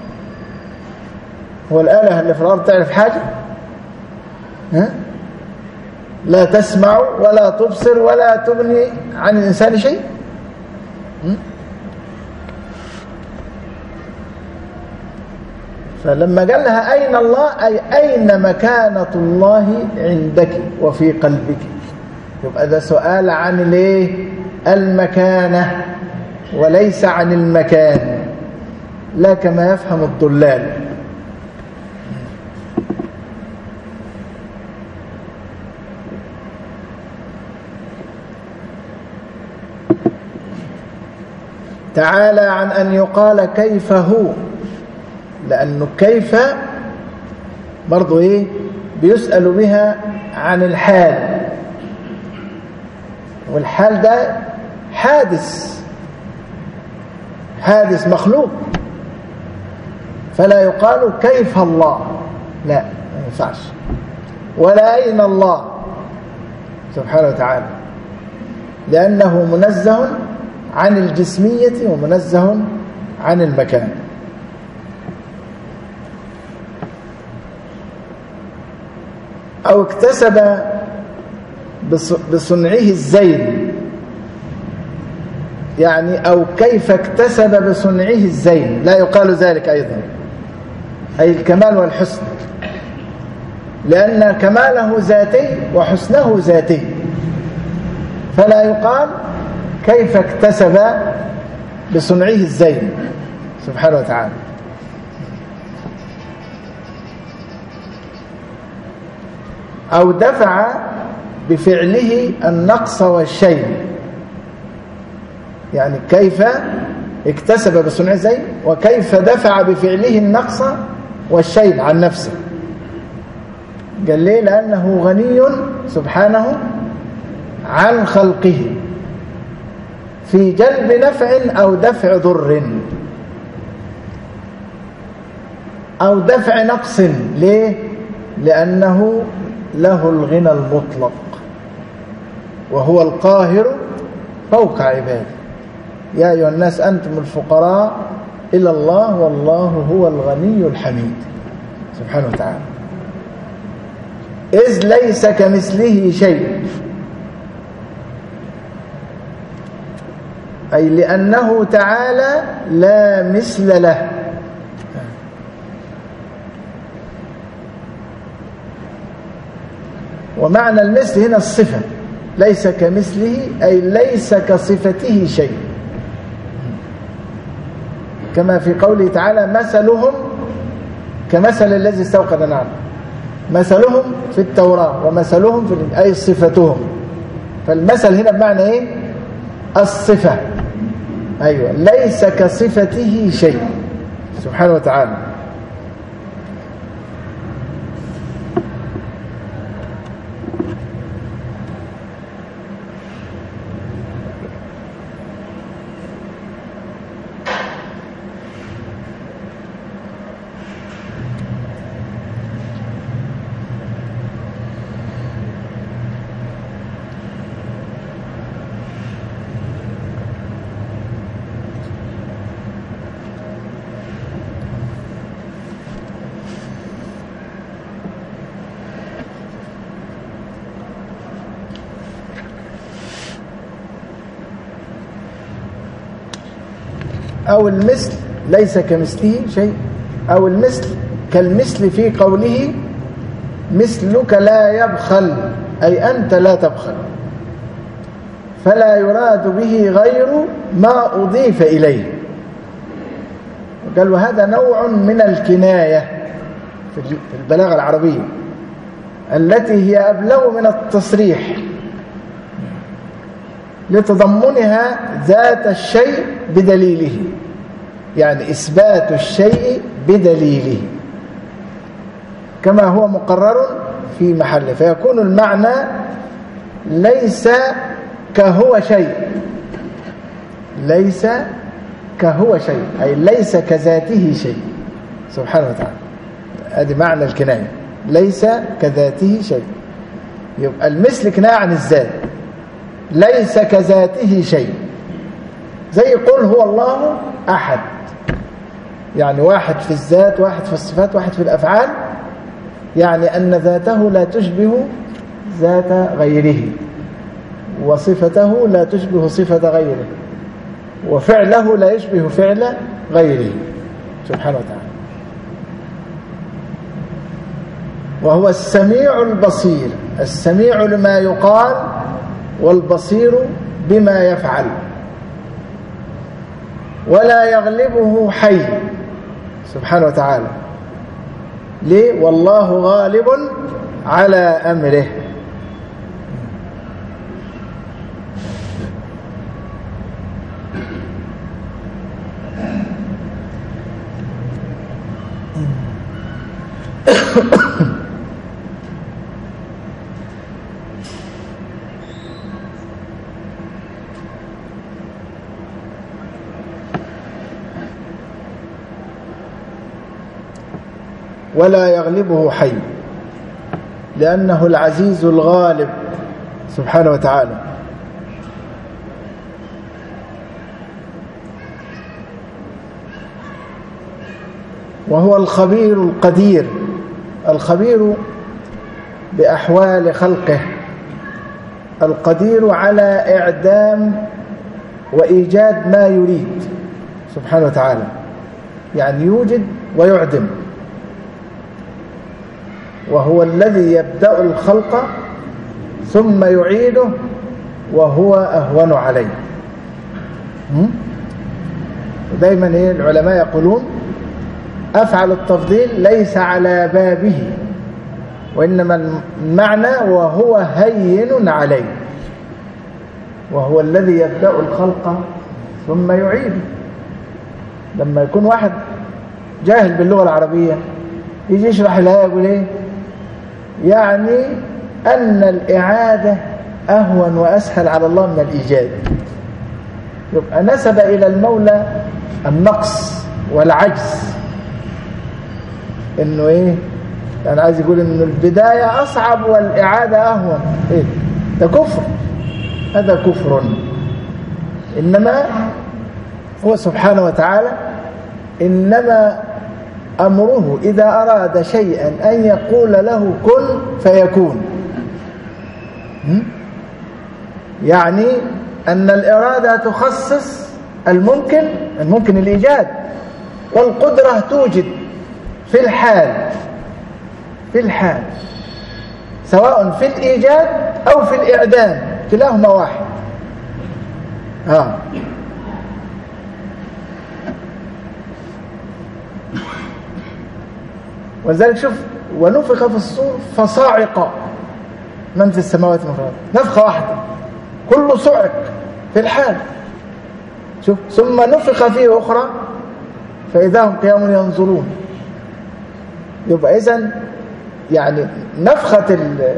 هو الآلهة اللي في الأرض تعرف حاجة؟ ها؟ لا تسمع ولا تبصر ولا تغني عن الإنسان شيء. فلما قال لها أين الله أي أين مكانة الله عندك وفي قلبك، يبقى ده سؤال عن الايه؟ المكانة وليس عن المكان، لا كما يفهم الضلال. تعالى عن أن يقال كيف هو، لأنه كيف برضو إيه؟ بيسأل بها عن الحال، والحال ده حادث حادث مخلوق، فلا يقال كيف الله، لا ما ينفعش، ولا أين الله سبحانه وتعالى، لأنه منزه عن الجسمية ومنزه عن المكان. أو اكتسب بصنعه الزين، يعني أو كيف اكتسب بصنعه الزين، لا يقال ذلك أيضا، أي الكمال والحسن، لأن كماله ذاتي وحسنه ذاتي، فلا يقال كيف اكتسب بصنعه الزين سبحانه وتعالى. أو دفع بفعله النقص والشيء، يعني كيف اكتسب بصنعه الزين وكيف دفع بفعله النقص والشيء عن نفسه، قال ليه؟ لأنه غني سبحانه عن خلقه في جلب نفع أو دفع ضر أو دفع نقص. ليه؟ لأنه له الغنى المطلق وهو القاهر فوق عباده. يا أيها الناس أنتم الفقراء إلى الله والله هو الغني الحميد سبحانه وتعالى. إذ ليس كمثله شيء، أي لأنه تعالى لا مثل له. ومعنى المثل هنا الصفة، ليس كمثله أي ليس كصفته شيء، كما في قوله تعالى مثلهم كمثل الذي استوقد نارا. مثلهم في التوراة ومثلهم في أي صفتهم. فالمثل هنا بمعنى إيه؟ الصفة. أيوة، ليس كصفته شيء سبحانه وتعالى. أو المثل ليس كمثله شيء، أو المثل كالمثل في قوله مثلك لا يبخل، أي أنت لا تبخل، فلا يراد به غير ما أضيف إليه. قال وهذا نوع من الكناية في البلاغة العربية التي هي أبلغ من التصريح لتضمنها ذات الشيء بدليله، يعني إثبات الشيء بدليله كما هو مقرر في محله، فيكون المعنى ليس كهو شيء، ليس كهو شيء أي ليس كذاته شيء سبحانه وتعالى. هذا معنى الكناية، ليس كذاته شيء. يبقى المثل كناية عن الذات، ليس كذاته شيء. زي قل هو الله أحد، يعني واحد في الذات، واحد في الصفات، واحد في الأفعال، يعني أن ذاته لا تشبه ذات غيره، وصفته لا تشبه صفة غيره، وفعله لا يشبه فعل غيره سبحانه وتعالى. وهو السميع البصير، السميع لما يقال والبصير بما يفعل. ولا يغلبه حي سبحانه وتعالى. ليه؟ والله غالب على أمره. ولا يغلبه حي لأنه العزيز الغالب سبحانه وتعالى. وهو الخبير القدير، الخبير بأحوال خلقه، القدير على إعدام وإيجاد ما يريد سبحانه وتعالى، يعني يوجد ويعدم. وهو الذي يبدأ الخلق ثم يعيده وهو أهون عليه. دايما العلماء يقولون أفعل التفضيل ليس على بابه، وإنما المعنى وهو هين عليه. وهو الذي يبدأ الخلق ثم يعيده. لما يكون واحد جاهل باللغة العربية يجي يشرح الآية يقول إيه؟ يعني أن الإعادة أهون وأسهل على الله من الإيجاد. يبقى نسب إلى المولى النقص والعجز، إنه إيه؟ يعني عايز يقول إنه البداية أصعب والإعادة أهون. إيه ده؟ كفر، هذا كفر. إنما هو سبحانه وتعالى إنما أمره إذا أراد شيئا أن يقول له كن فيكون. يعني أن الإرادة تخصص الممكن، الممكن الإيجاد، والقدرة توجد في الحال، في الحال سواء في الإيجاد أو في الإعدام، كلاهما واحد. ها ولذلك شوف، ونفخ في الصور فصاعق من في السماوات ومن في الأرض، نفخة واحدة كله صعق في الحال. شوف، ثم نفخ فيه أخرى فإذا هم قيام ينظرون. يبقى إذن يعني نفخة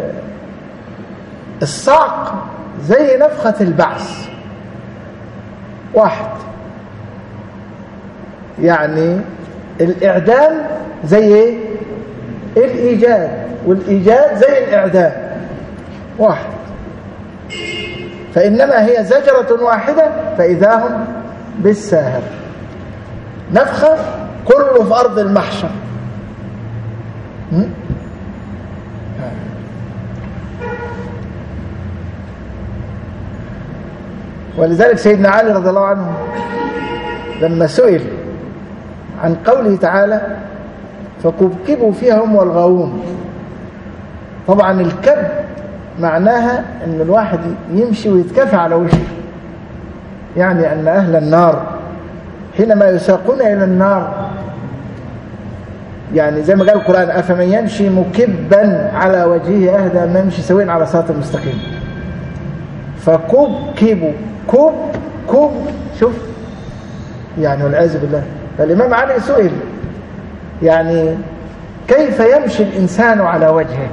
الصعق زي نفخة البعث واحد. يعني الإعدام زي إيه؟ الإيجاد، والإيجاد زي الإعدام واحد. فإنما هي زجرة واحدة فإذا هم بالساهر. نفخة كله في أرض المحشر. ولذلك سيدنا علي رضي الله عنه لما سئل عن قوله تعالى فكبكبوا فيها هم والغاوون، طبعا الكب معناها ان الواحد يمشي ويتكفى على وشه، يعني ان اهل النار حينما يساقون الى النار، يعني زي ما قال القرآن افمن يمشي مكبا على وجهه اهدى من يمشي سويا على صراط مستقيم. فكبكبوا، كب كب، شوف يعني والعياذ بالله. فالامام علي سئل يعني كيف يمشي الانسان على وجهه؟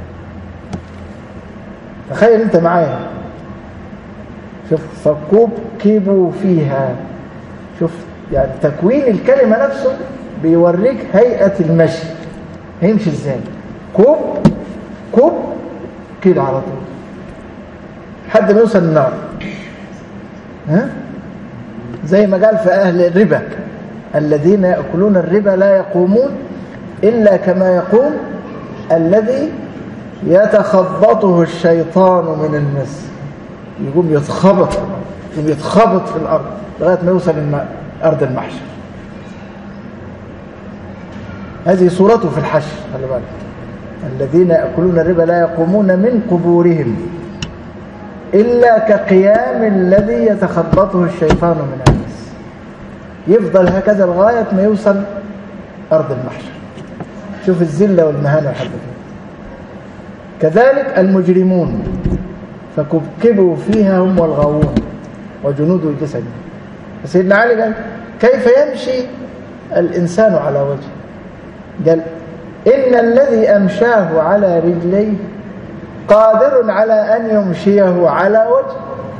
تخيل انت معايا، شوف فكبكبوا فيها. شوف يعني تكوين الكلمة نفسه بيوريك هيئة المشي هيمشي ازاي. كب كب كده على طول حد ما يوصل النار. ها زي ما قال في أهل الربا الذين يأكلون الربا لا يقومون إلا كما يقوم الذي يتخبطه الشيطان من المس. يقوم يتخبط يقوم يتخبط في الأرض لغاية ما يوصل أرض المحشر. هذه صورته في الحشر. خلي بالك الذين يأكلون الربا لا يقومون من قبورهم إلا كقيام الذي يتخبطه الشيطان من المس. يفضل هكذا لغاية ما يوصل أرض المحشر. شوف الذلة والمهانة والحب. كذلك المجرمون فكبكبوا فيها هم والغاوون وجنود الجسد. سيدنا علي قال كيف يمشي الإنسان على وجهه؟ قال إن الذي أمشاه على رجليه قادر على أن يمشيه على وجهه.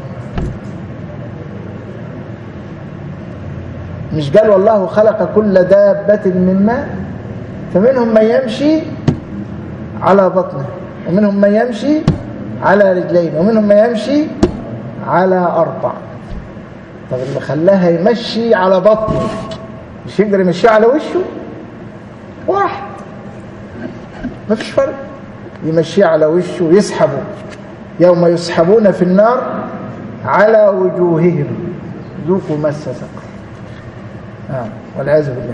مش قال والله خلق كل دابة من ماء فمنهم من يمشي على بطنه ومنهم من يمشي على رجلين ومنهم من يمشي على أربع. طب اللي خلاها يمشي على بطنه مش يقدر يمشي على وشه؟ واحد ما فيش فرق. يمشي على وشه ويسحبه يوم يسحبون في النار على وجوههم ذوقوا مس سقر. آه. والعياذ بالله.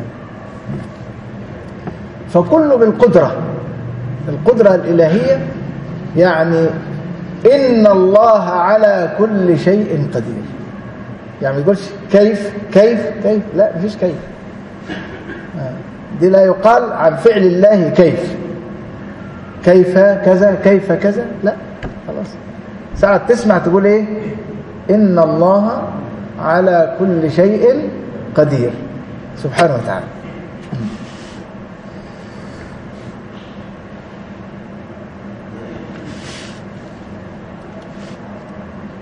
فكله بالقدرة، القدرة الإلهية. يعني إن الله على كل شيء قدير. يعني ما يقولش كيف كيف كيف، لا مفيش كيف. آه. دي لا يقال عن فعل الله كيف كيف كذا كيف كذا، لا خلاص. ساعة تسمع تقول ايه؟ إن الله على كل شيء قدير سبحانه وتعالى.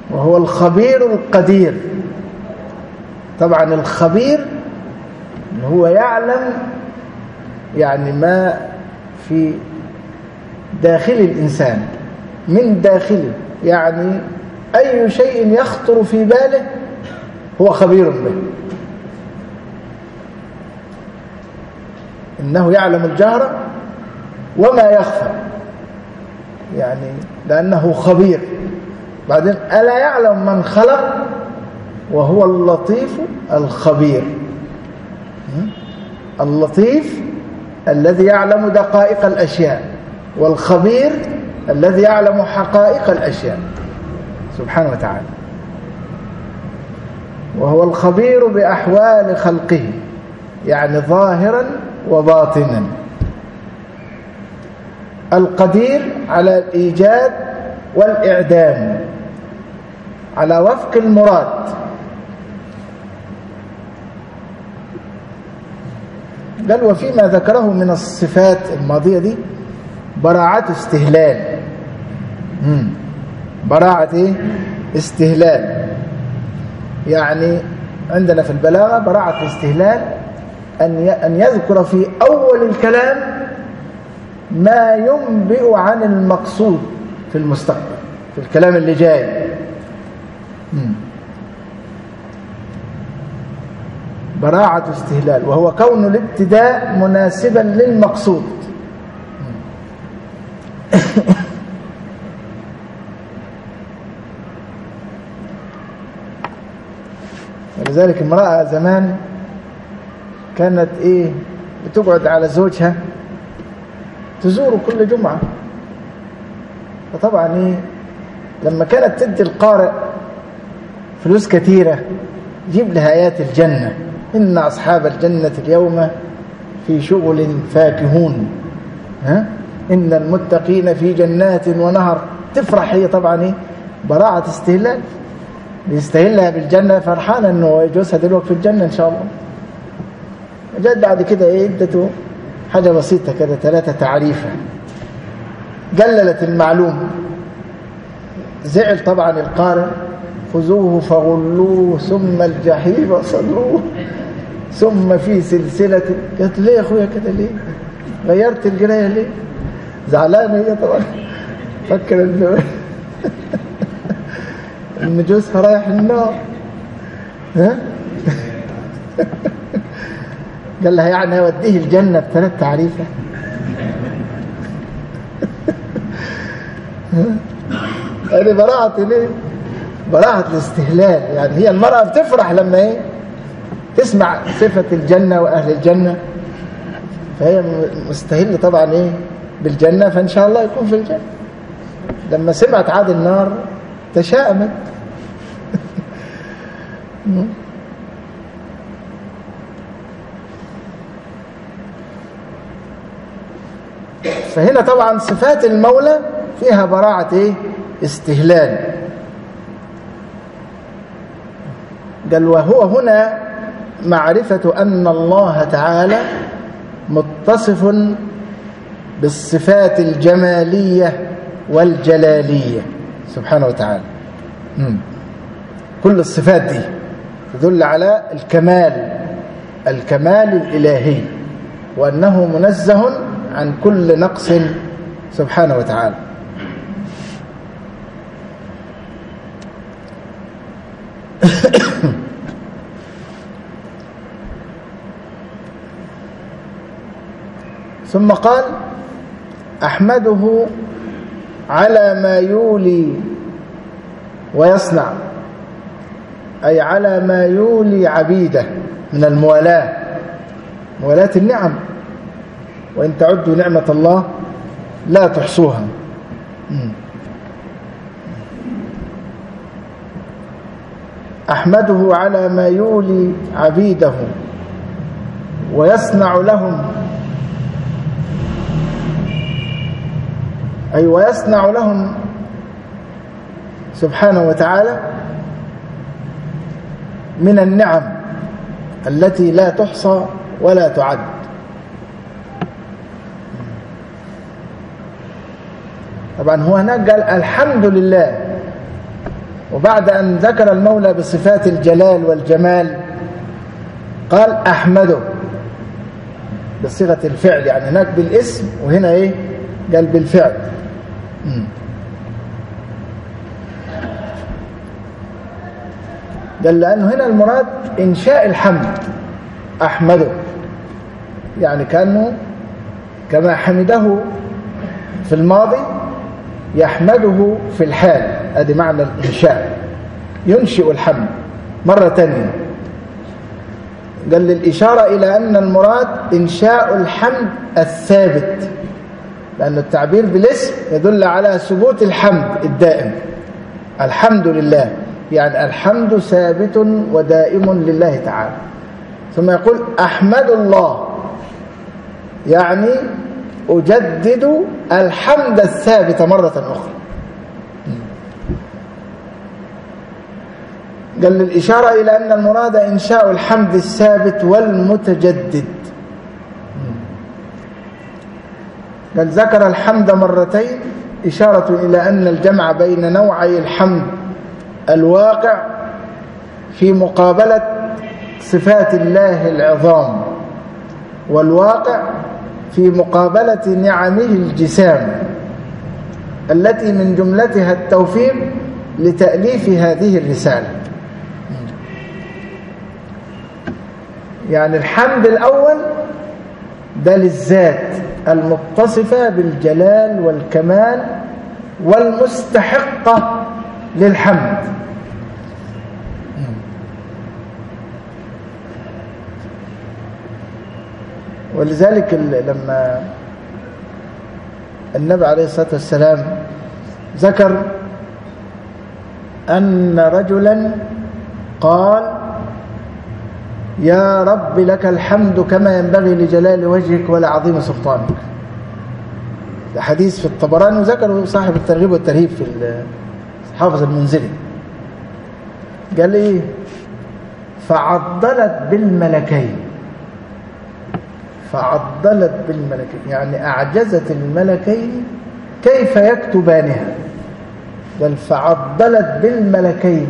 وهو الخبير القدير. طبعا الخبير هو يعلم يعني ما في داخل الإنسان من داخله، يعني أي شيء يخطر في باله هو خبير به. إنه يعلم الجهر وما يخفى، يعني لأنه خبير. بعدين ألا يعلم من خلق وهو اللطيف الخبير. اللطيف الذي يعلم دقائق الأشياء، والخبير الذي يعلم حقائق الأشياء سبحانه وتعالى. وهو الخبير بأحوال خلقه، يعني ظاهرا وباطنا. القدير على الإيجاد والإعدام على وفق المراد. قال وفيما ذكره من الصفات الماضية دي براعة استهلال. مم. براعة إيه؟ استهلال. يعني عندنا في البلاغة براعة الاستهلال أن أن يذكر في أول الكلام ما ينبئ عن المقصود في المستقبل في الكلام اللي جاي. مم. براعة استهلال، وهو كون الابتداء مناسبا للمقصود. ولذلك امرأة زمان كانت ايه بتقعد على زوجها تزوره كل جمعة، فطبعا ايه لما كانت تدي القارئ فلوس كثيرة جيب لها آيات الجنة، إن أصحاب الجنة اليوم في شغل فاكهون، ها إن المتقين في جنات ونهر. تفرح هي طبعا ايه براعة استهلال، بيستهلها بالجنة، فرحانة انه جوزها دلوقتي في الجنة ان شاء الله. جات بعد كده ايه ادته حاجة بسيطة كده ثلاثة تعريفة، قللت المعلومة. زعل طبعا القارئ، خذوه فغلوه ثم الجحيم صلوه ثم في سلسلة. قالت ليه يا اخويا كده، ليه غيرت القراية ليه؟ زعلانة هي طبعا، فكر ان ان جوزها رايح النار. ها قال لها يعني اوديه الجنة بثلاث تعريفة. هذه براعة ليه؟ براعة الاستهلال. يعني هي المرأة بتفرح لما ايه تسمع صفة الجنة وأهل الجنة، فهي مستهلة طبعا ايه بالجنة، فإن شاء الله يكون في الجنة. لما سمعت عاد النار تشاءمت. فهنا طبعا صفات المولى فيها براعة ايه استهلال. قال وهو هنا معرفة أن الله تعالى متصف بالصفات الجمالية والجلالية سبحانه وتعالى. مم. كل الصفات دي تدل على الكمال الكمال الإلهي، وأنه منزه عن كل نقص سبحانه وتعالى. ثم قال أحمده على ما يولي ويصنع، أي على ما يولي عبيده من الموالاة، موالاة النعم، وإن تعدوا نعمة الله لا تحصوها. أحمده على ما يولي عبيده ويصنع لهم، أي ويصنع لهم سبحانه وتعالى من النعم التي لا تحصى ولا تعد. طبعا هو هناك قال الحمد لله، وبعد أن ذكر المولى بصفات الجلال والجمال قال أحمده بصيغة الفعل، يعني هناك بالاسم وهنا إيه قال بالفعل. قال لأنه هنا المراد إنشاء الحمد، أحمده يعني كأنه كما حمده في الماضي يحمده في الحال، هذا معنى الإنشاء، ينشئ الحمد مرة تانية. قال للإشارة إلى أن المراد إنشاء الحمد الثابت، لأن التعبير بالاسم يدل على ثبوت الحمد الدائم. الحمد لله يعني الحمد ثابت ودائم لله تعالى. ثم يقول أحمد الله يعني أجدد الحمد الثابت مرة أخرى. قال للإشارة إلى أن المراد إنشاء الحمد الثابت والمتجدد. قال ذكر الحمد مرتين إشارة إلى أن الجمع بين نوعي الحمد الواقع في مقابلة صفات الله العظام، والواقع في مقابلة نعمه الجسام التي من جملتها التوفيق لتأليف هذه الرسالة. يعني الحمد الأول ده للذات المتصفة بالجلال والكمال والمستحقة للحمد. ولذلك لما النبي عليه الصلاة والسلام ذكر أن رجلا قال يا رب لك الحمد كما ينبغي لجلال وجهك ولعظيم سلطانك، حديث في الطبراني وذكره صاحب الترغيب والترهيب في حافظ المنذري. قال ايه؟ فعضلت بالملكين، فعضلت بالملكين يعني أعجزت الملكين كيف يكتبانها. قال فعضلت بالملكين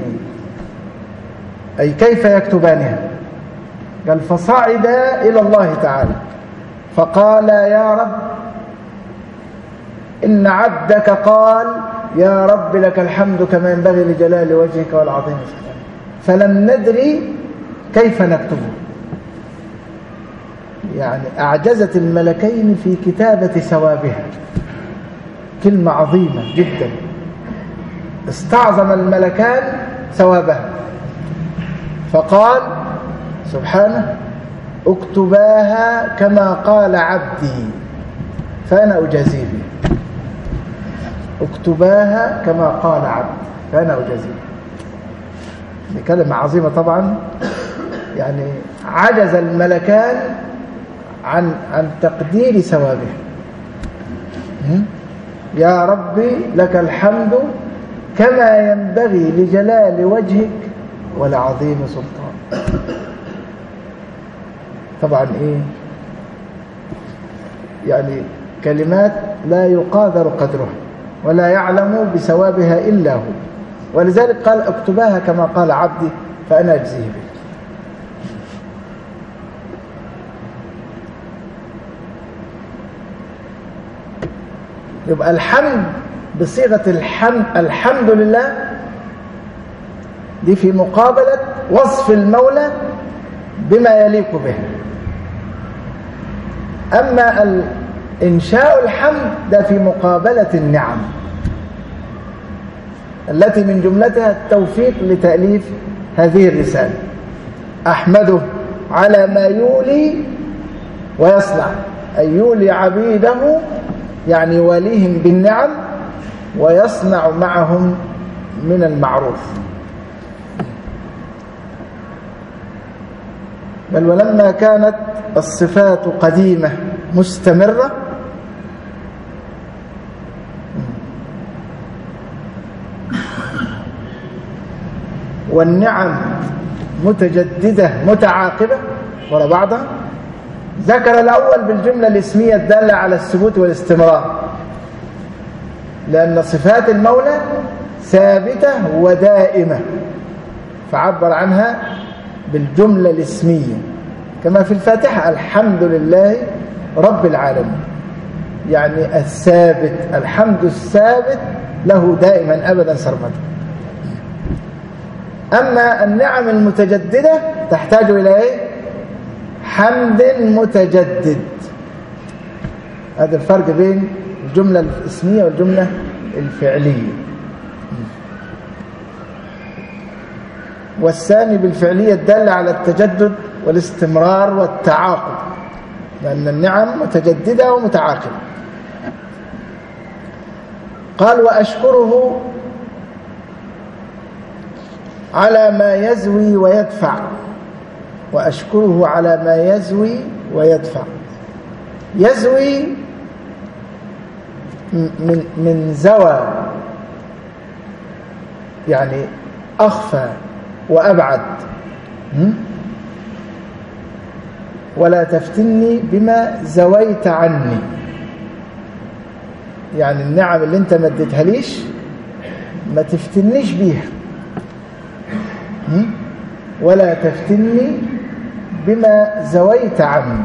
أي كيف يكتبانها. قال فصعد إلى الله تعالى فقال يا رب إن عبدك قال يا رب لك الحمد كما ينبغي لجلال وجهك والعظيم سلطانك، فلم ندري كيف نكتبه. يعني أعجزت الملكين في كتابة ثوابها، كلمة عظيمة جدا استعظم الملكان ثوابها، فقال سبحانه اكتباها كما قال عبدي فأنا أجازيه، اكتباها كما قال عبدي فأنا أجازيه. دي كلمة عظيمة طبعا، يعني عجز الملكان عن عن تقدير ثوابه. يا ربي لك الحمد كما ينبغي لجلال وجهك ولعظيم سلطانك. طبعا ايه يعني كلمات لا يقادر قدرها ولا يعلم بثوابها إلا هو، ولذلك قال اكتباها كما قال عبدي فأنا أجزيه به. يبقى الحمد بصيغة الحمد الحمد لله دي في مقابلة وصف المولى بما يليق به. أما إنشاء الحمد ده في مقابلة النعم التي من جملتها التوفيق لتأليف هذه الرسالة. أحمده على ما يولي ويصنع، أي يولي عبيده يعني يواليهم بالنعم ويصنع معهم من المعروف. بل ولما كانت الصفات قديمة مستمرة والنعم متجددة متعاقبة ولا بعضها، ذكر الأول بالجملة الاسمية الدالة على الثبوت والاستمرار، لأن صفات المولى ثابتة ودائمة، فعبر عنها بالجملة الاسمية كما في الفاتحة: الحمد لله رب العالمين، يعني الثابت، الحمد الثابت له دائما أبدا سرمدا. أما النعم المتجددة تحتاج إلى إيه؟ حمد متجدد. هذا الفرق بين الجملة الاسمية والجملة الفعلية. والثاني بالفعلية الدالة على التجدد والاستمرار والتعاقب، لأن النعم متجددة ومتعاقبة. قال: وأشكره على ما يزوي ويدفع. وأشكره على ما يزوي ويدفع. يزوي من من زوى، يعني أخفى وأبعد. ولا تفتني بما زويت عني، يعني النعم اللي انت ما اديتها ليش ما تفتنيش بيها. ولا تفتني بما زويت عني.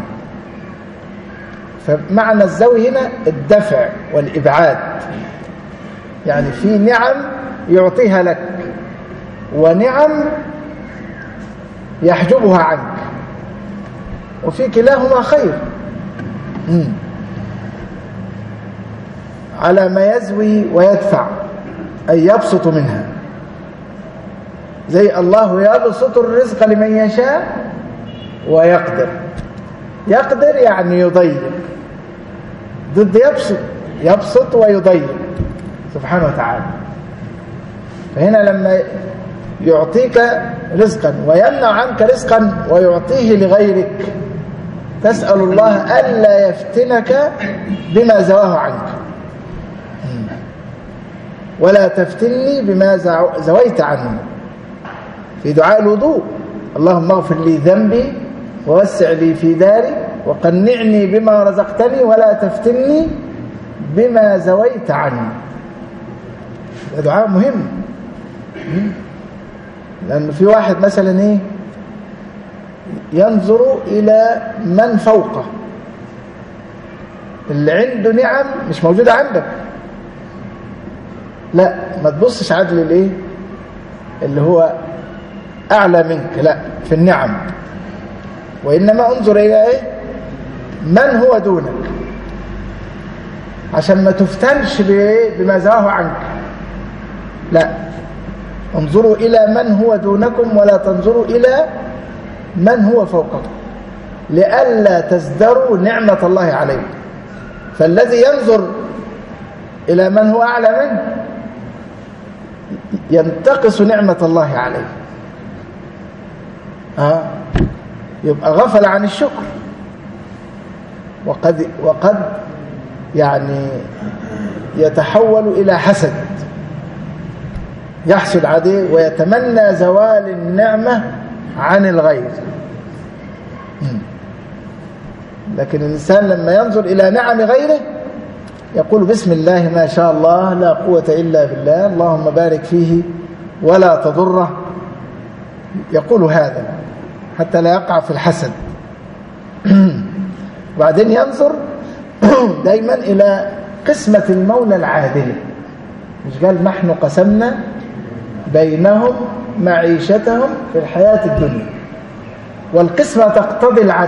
فمعنى الزوي هنا الدفع والإبعاد، يعني في نعم يعطيها لك ونعم يحجبها عنك، وفي كلاهما خير. مم. على ما يزوي ويدفع، أي يبسط منها. زي الله يبسط الرزق لمن يشاء ويقدر. يقدر يعني يضيق، ضد يبسط، يبسط ويضيق سبحانه وتعالى. فهنا لما يعطيك رزقا ويمنع عنك رزقا ويعطيه لغيرك، تسأل الله ألا يفتنك بما زواه عنك. ولا تفتني بما زويت عنه. في دعاء الوضوء: اللهم اغفر لي ذنبي ووسع لي في داري وقنعني بما رزقتني ولا تفتني بما زويت عني. ده دعاء مهم، لأن في واحد مثلا ايه ينظر إلى من فوقه، اللي عنده نعم مش موجودة عندك. لا، ما تبصش عدل الايه اللي هو أعلى منك، لا، في النعم، وإنما انظر إلى إيه من هو دونك، عشان ما تفتنش بما زواه عنك. لا، انظروا إلى من هو دونكم ولا تنظروا إلى من هو فوقكم، لئلا تزدروا نعمة الله عليكم. فالذي ينظر إلى من هو أعلى منه ينتقص نعمة الله عليه، آه. يبقى غفل عن الشكر، وقد وقد يعني يتحول إلى حسد، يحسد عليه ويتمنى زوال النعمة عن الغير. لكن الإنسان لما ينظر إلى نعم غيره يقول: بسم الله ما شاء الله لا قوة إلا بالله، اللهم بارك فيه ولا تضره. يقول هذا حتى لا يقع في الحسد. وبعدين ينظر دايما إلى قسمة المولى العادلة. مش قال: نحن قسمنا بينهم معيشتهم في الحياة الدنيا، والقسمة تقتضي العدل.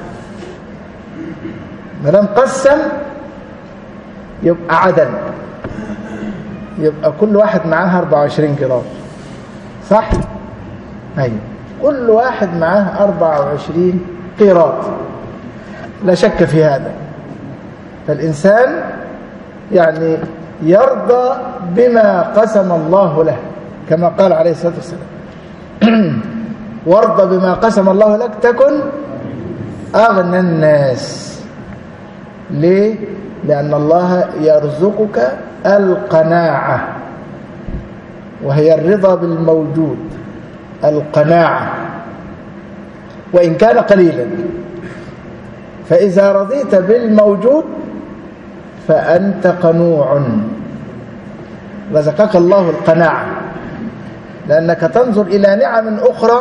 ما دام قسم يبقى عدل، يبقى كل واحد معاه أربعة وعشرين جرام، صح؟ أيوة، كل واحد معاه أربعة وعشرين قيراط، لا شك في هذا. فالإنسان يعني يرضى بما قسم الله له، كما قال عليه الصلاة والسلام: وارضى بما قسم الله لك تكن أغنى الناس. ليه؟ لأن الله يرزقك القناعة، وهي الرضا بالموجود، القناعة وإن كان قليلا. فإذا رضيت بالموجود فأنت قنوع. رزقك الله القناعة، لأنك تنظر إلى نعم أخرى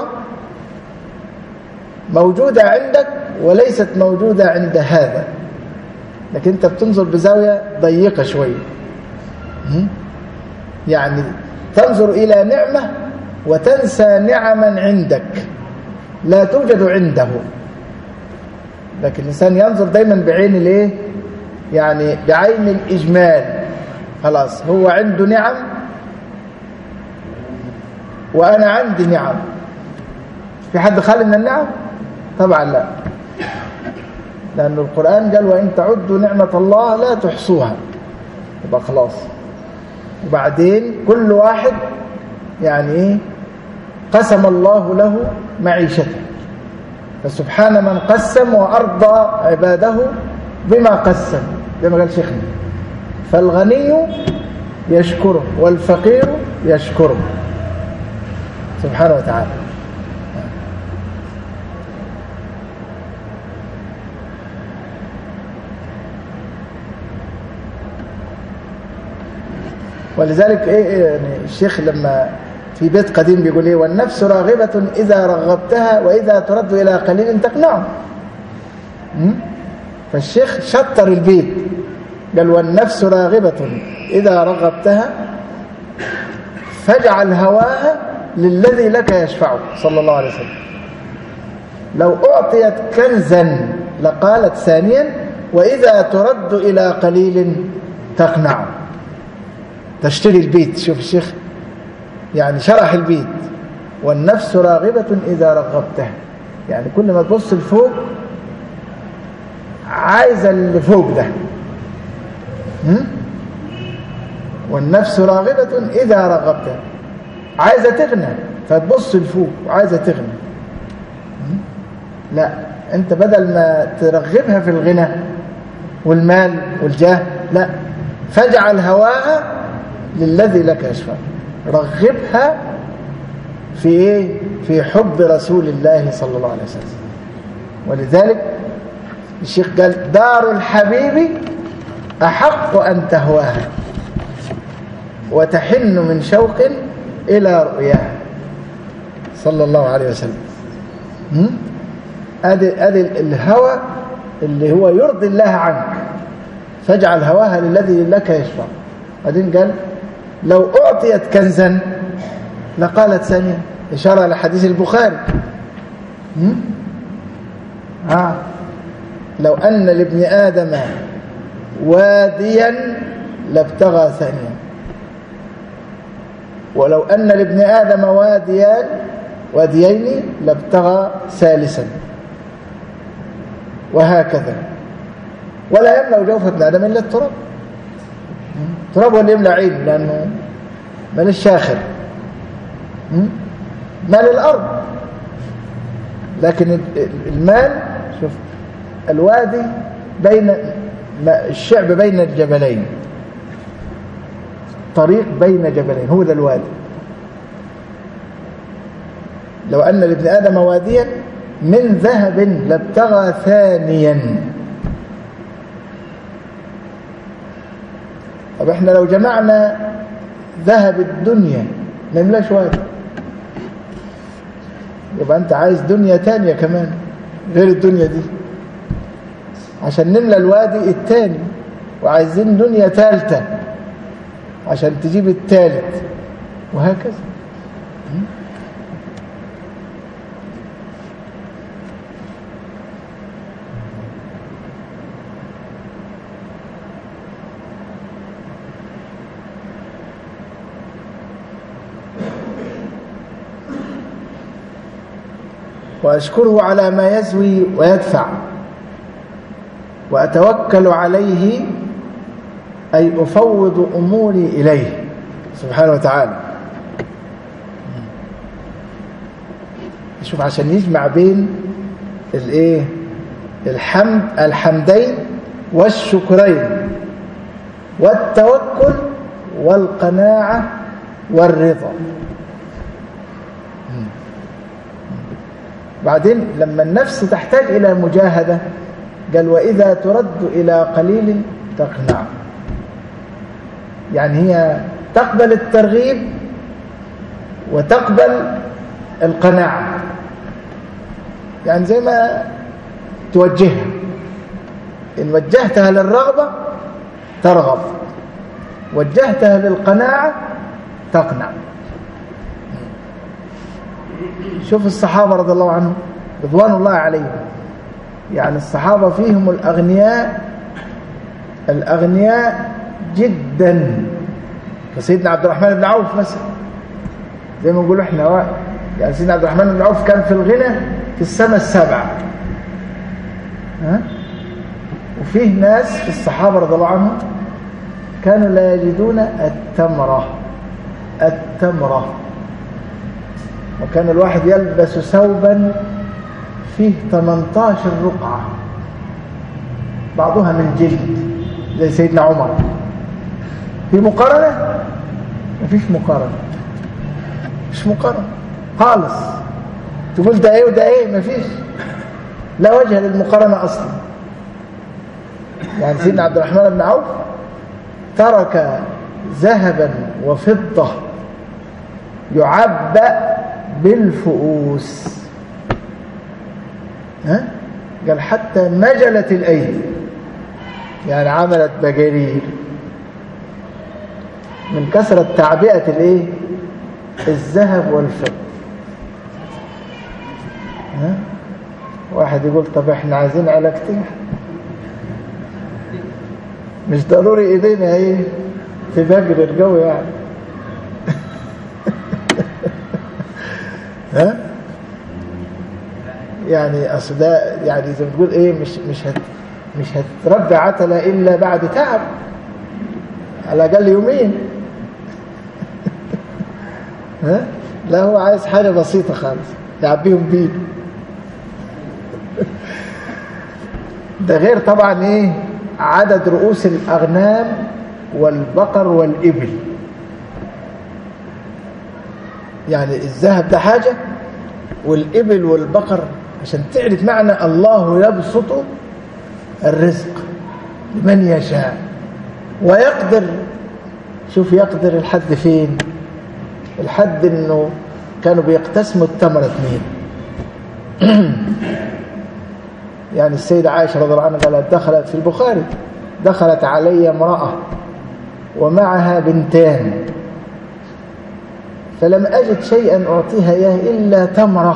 موجودة عندك وليست موجودة عند هذا، لكن أنت بتنظر بزاوية ضيقة شوية، يعني تنظر إلى نعمة وتنسى نعما عندك لا توجد عنده. لكن الإنسان ينظر دايما بعين الايه، يعني بعين الإجمال. خلاص هو عنده نعم وأنا عندي نعم، في حد خالي من النعم؟ طبعا لا، لأن القرآن قال وإن تعدوا نعمة الله لا تحصوها. يبقى خلاص. وبعدين كل واحد يعني ايه قسم الله له معيشته، فسبحان من قسم وأرضى عباده بما قسم، زي ما قال شيخنا. فالغني يشكره والفقير يشكره سبحانه وتعالى. ولذلك ايه يعني الشيخ لما في بيت قديم بيقول ايه والنفس راغبة إذا رغبتها وإذا ترد إلى قليل تقنعه. فالشيخ شطر البيت قال والنفس راغبة إذا رغبتها فاجعل هواها للذي لك يشفعه، صلى الله عليه وسلم. لو أعطيت كنزا لقالت ثانيا وإذا ترد إلى قليل تقنعه. تشتري البيت، شوف الشيخ يعني شرح البيت والنفس راغبة إذا رغبتها، يعني كل ما تبص لفوق عايزة اللي فوق ده. والنفس راغبة إذا رغبتها، عايزة تغنى فتبص لفوق وعايزة تغنى. لا، أنت بدل ما ترغبها في الغنى والمال والجاه، لا، فاجعل هواها للذي لك يشفع. رغبها في ايه؟ في حب رسول الله صلى الله عليه وسلم. ولذلك الشيخ قال دار الحبيب أحق أن تهواها وتحن من شوق إلى رؤياها، صلى الله عليه وسلم. هذا الهوى اللي هو يرضي الله عنك، فاجعل هواها للذي لك يشفع. بعدين قال لو أعطيت كنزا لقالت ثانيا، إشارة لحديث البخاري. آه. لو أن لابن آدم واديا لابتغى ثانيا، ولو أن لابن آدم واديان واديين لابتغى ثالثا، وهكذا. ولا يملأ جوف ابن آدم إلا التراب. التراب هو اللي يملأ عين، لأنه مال الشاخر، مال الأرض. لكن المال، شوف الوادي بين الشعب بين الجبلين، طريق بين جبلين، هو ذا الوادي. لو أن لابن آدم واديا من ذهب لابتغى ثانيا. طب احنا لو جمعنا ذهب الدنيا ما يملاش وادي، يبقى انت عايز دنيا تانية كمان غير الدنيا دي عشان نملى الوادي التاني، وعايزين دنيا تالتة عشان تجيب التالت، وهكذا. وأشكره على ما يزوي ويدفع، وأتوكل عليه أي أفوض أموري إليه سبحانه وتعالى. شوف عشان يجمع بين الايه الحمد الحمدين والشكرين والتوكل والقناعة والرضا. بعدين لما النفس تحتاج إلى مجاهدة قال وإذا ترد إلى قليل تقنع، يعني هي تقبل الترغيب وتقبل القناعة، يعني زي ما توجهها، إن وجهتها للرغبة ترغب، وجهتها للقناعة تقنع. شوف الصحابة رضي الله عنهم رضوان الله عليهم، يعني الصحابة فيهم الأغنياء الأغنياء جدا، كسيدنا عبد الرحمن بن عوف مثلا، زي ما نقول احنا واحد، يعني سيدنا عبد الرحمن بن عوف كان في الغنى في السماء السبعة. ها؟ وفيه ناس في الصحابة رضي الله عنهم كانوا لا يجدون التمرة التمرة وكان الواحد يلبس ثوبا فيه ثمانية عشر رقعة، بعضها من جلد زي سيدنا عمر. في مقارنة؟ مفيش مقارنة، مش مقارنة خالص. تقول ده ايه وده ايه، مفيش، لا وجه للمقارنة أصلا. يعني سيدنا عبد الرحمن بن عوف ترك ذهبا وفضة يعبأ بالفؤوس، ها؟ قال حتى مجلت الأيدي، يعني عملت بجرير من كثرة تعبئة الايه الذهب والفضة. ها؟ واحد يقول طب احنا عايزين علاجتين، مش ضروري ايدينا ايه تبجر الجو يعني. ها يعني اصل ده يعني زي ما تقول ايه مش مش هت مش هتربي عتلة الا بعد تعب على الاقل يومين. ها لا هو عايز حاجه بسيطه خالص يعبيهم بيه. ده غير طبعا ايه عدد رؤوس الاغنام والبقر والابل. يعني الذهب ده حاجه والابل والبقر عشان تعرف معنى الله يبسط الرزق لمن يشاء ويقدر. شوف يقدر الحد فين؟ الحد انه كانوا بيقتسموا التمرة اثنين. يعني السيدة عائشة رضي الله عنها قالت دخلت في البخاري دخلت علي امرأة ومعها بنتان فلم أجد شيئا أعطيها إياه إلا تمرة.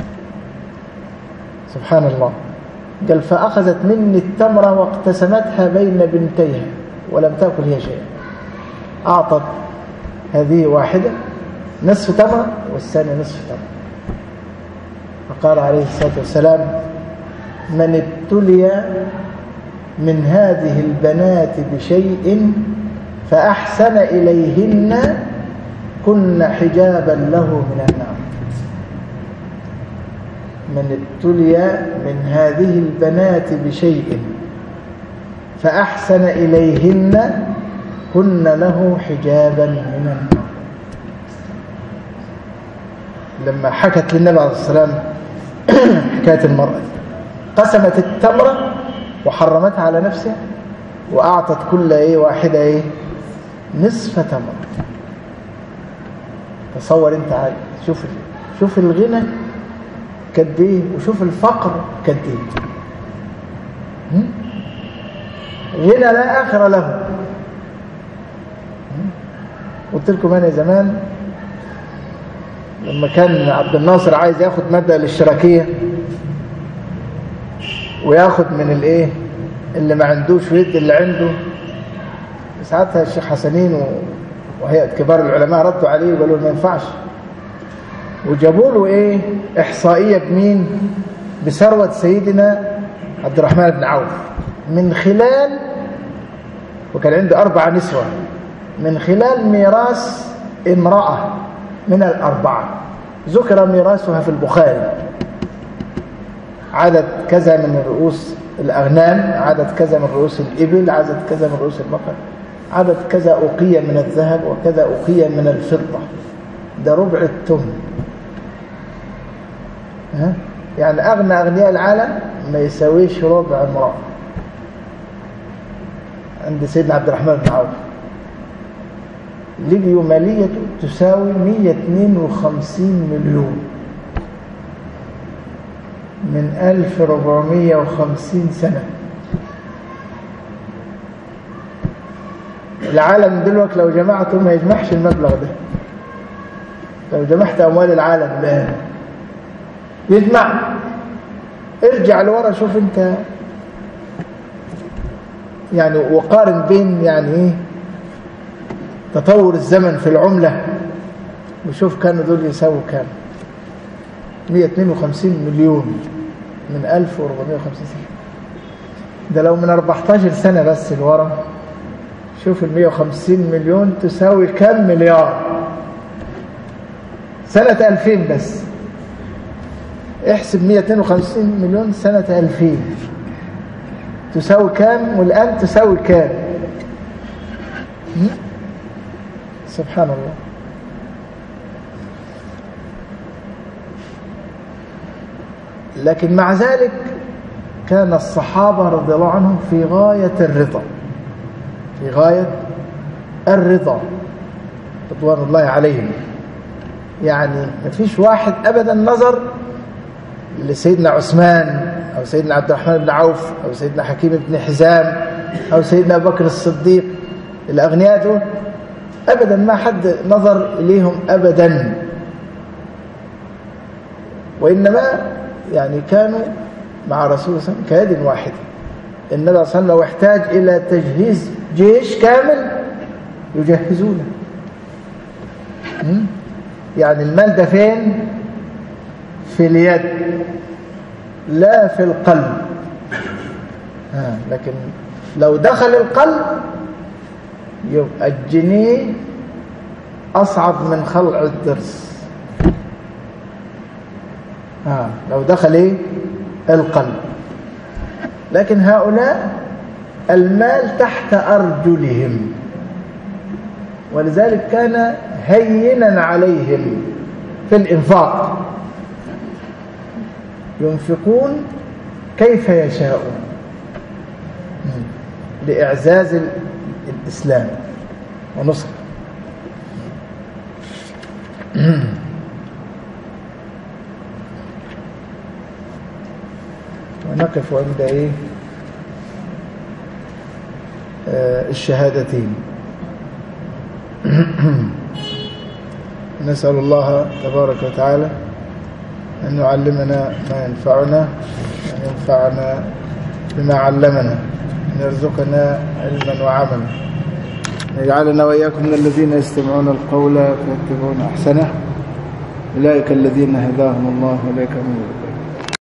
سبحان الله. قال فأخذت مني التمرة واقتسمتها بين بنتيها ولم تأكل هي شيئا. أعطت هذه واحدة نصف تمرة والثانية نصف تمرة. فقال عليه الصلاة والسلام من ابتلي من هذه البنات بشيء فأحسن إليهن كن حجابا له من النار. من ابتلي من هذه البنات بشيء فأحسن إليهن كن له حجابا من النار. لما حكت للنبي عليه الصلاة والسلام حكاية المرأة قسمت التمرة وحرمتها على نفسها وأعطت كل إيه واحدة إيه نصف تمرة. تصور أنت عادي. شوف شوف الغنى قد إيه وشوف الفقر قد إيه. غنى لا آخر له. قلت لكم أنا زمان لما كان عبد الناصر عايز ياخد مادة الاشتراكية وياخد من الايه اللي ما عندوش ويدي اللي عنده. ساعتها الشيخ حسنين وهيئة كبار العلماء ردوا عليه وقالوا ما ينفعش، وجابوا له ايه احصائية بمين بثروة سيدنا عبد الرحمن بن عوف من خلال، وكان عنده أربع نسوة، من خلال ميراث امرأة من الأربعة ذكر ميراثها في البخاري، عدد كذا من رؤوس الأغنام، عدد كذا من رؤوس الإبل، عدد كذا من رؤوس البقر، عدد كذا أوقية من الذهب وكذا أوقية من الفضة. ده ربع التمن. ها؟ يعني أغنى أغنياء العالم ما يساويش ربع امرأة عند سيدنا عبد الرحمن بن عوف. ليبيا ماليته تساوي مئة واثنين وخمسين مليون من ألف وأربعمئة وخمسين سنة. العالم دلوقتي لو جمعته ما يجمعش المبلغ ده. لو جمعت أموال العالم الآن يجمع. ارجع لورا شوف انت يعني، وقارن بين يعني ايه تطور الزمن في العملة، وشوف كانوا دول يساووا كام. مئة واثنين وخمسين مليون من ألف وأربعمئة وخمسين سنة. ده لو من أربعتاشر سنة بس لورا، شوف ال مئة وخمسين مليون تساوي كام مليار. سنة ألفين بس احسب مئة واثنين وخمسين مليون سنة ألفين تساوي كام، والآن تساوي كام. سبحان الله. لكن مع ذلك كان الصحابة رضي الله عنهم في غاية الرضا، في غاية الرضا رضوان الله عليهم. يعني ما فيش واحد أبدا نظر لسيدنا عثمان أو سيدنا عبد الرحمن بن عوف أو سيدنا حكيم بن حزام أو سيدنا أبو بكر الصديق، الأغنياء دول أبدا ما حد نظر إليهم أبدا، وإنما يعني كانوا مع رسول الله صلى الله عليه وسلم كيد واحد. النبي صلى الله عليه وسلم لو احتاج إلى تجهيز جيش كامل يجهزونه. يعني المال ده فين؟ في اليد لا في القلب. ها لكن لو دخل القلب يبقى الجنيه أصعب من خلع الضرس. ها لو دخل ايه؟ القلب. لكن هؤلاء المال تحت أرجلهم، ولذلك كان هينا عليهم في الإنفاق، ينفقون كيف يشاءون لإعزاز الإسلام ونصره. ونقف عند ايه آه الشهادتين. نسأل الله تبارك وتعالى أن يعلمنا ما ينفعنا، أن ينفعنا بما علمنا، أن يرزقنا علما وعملا، أن يجعلنا وإياكم من الذين يستمعون القول فيتبعون أحسنه، أولئك الذين هداهم الله وإليك من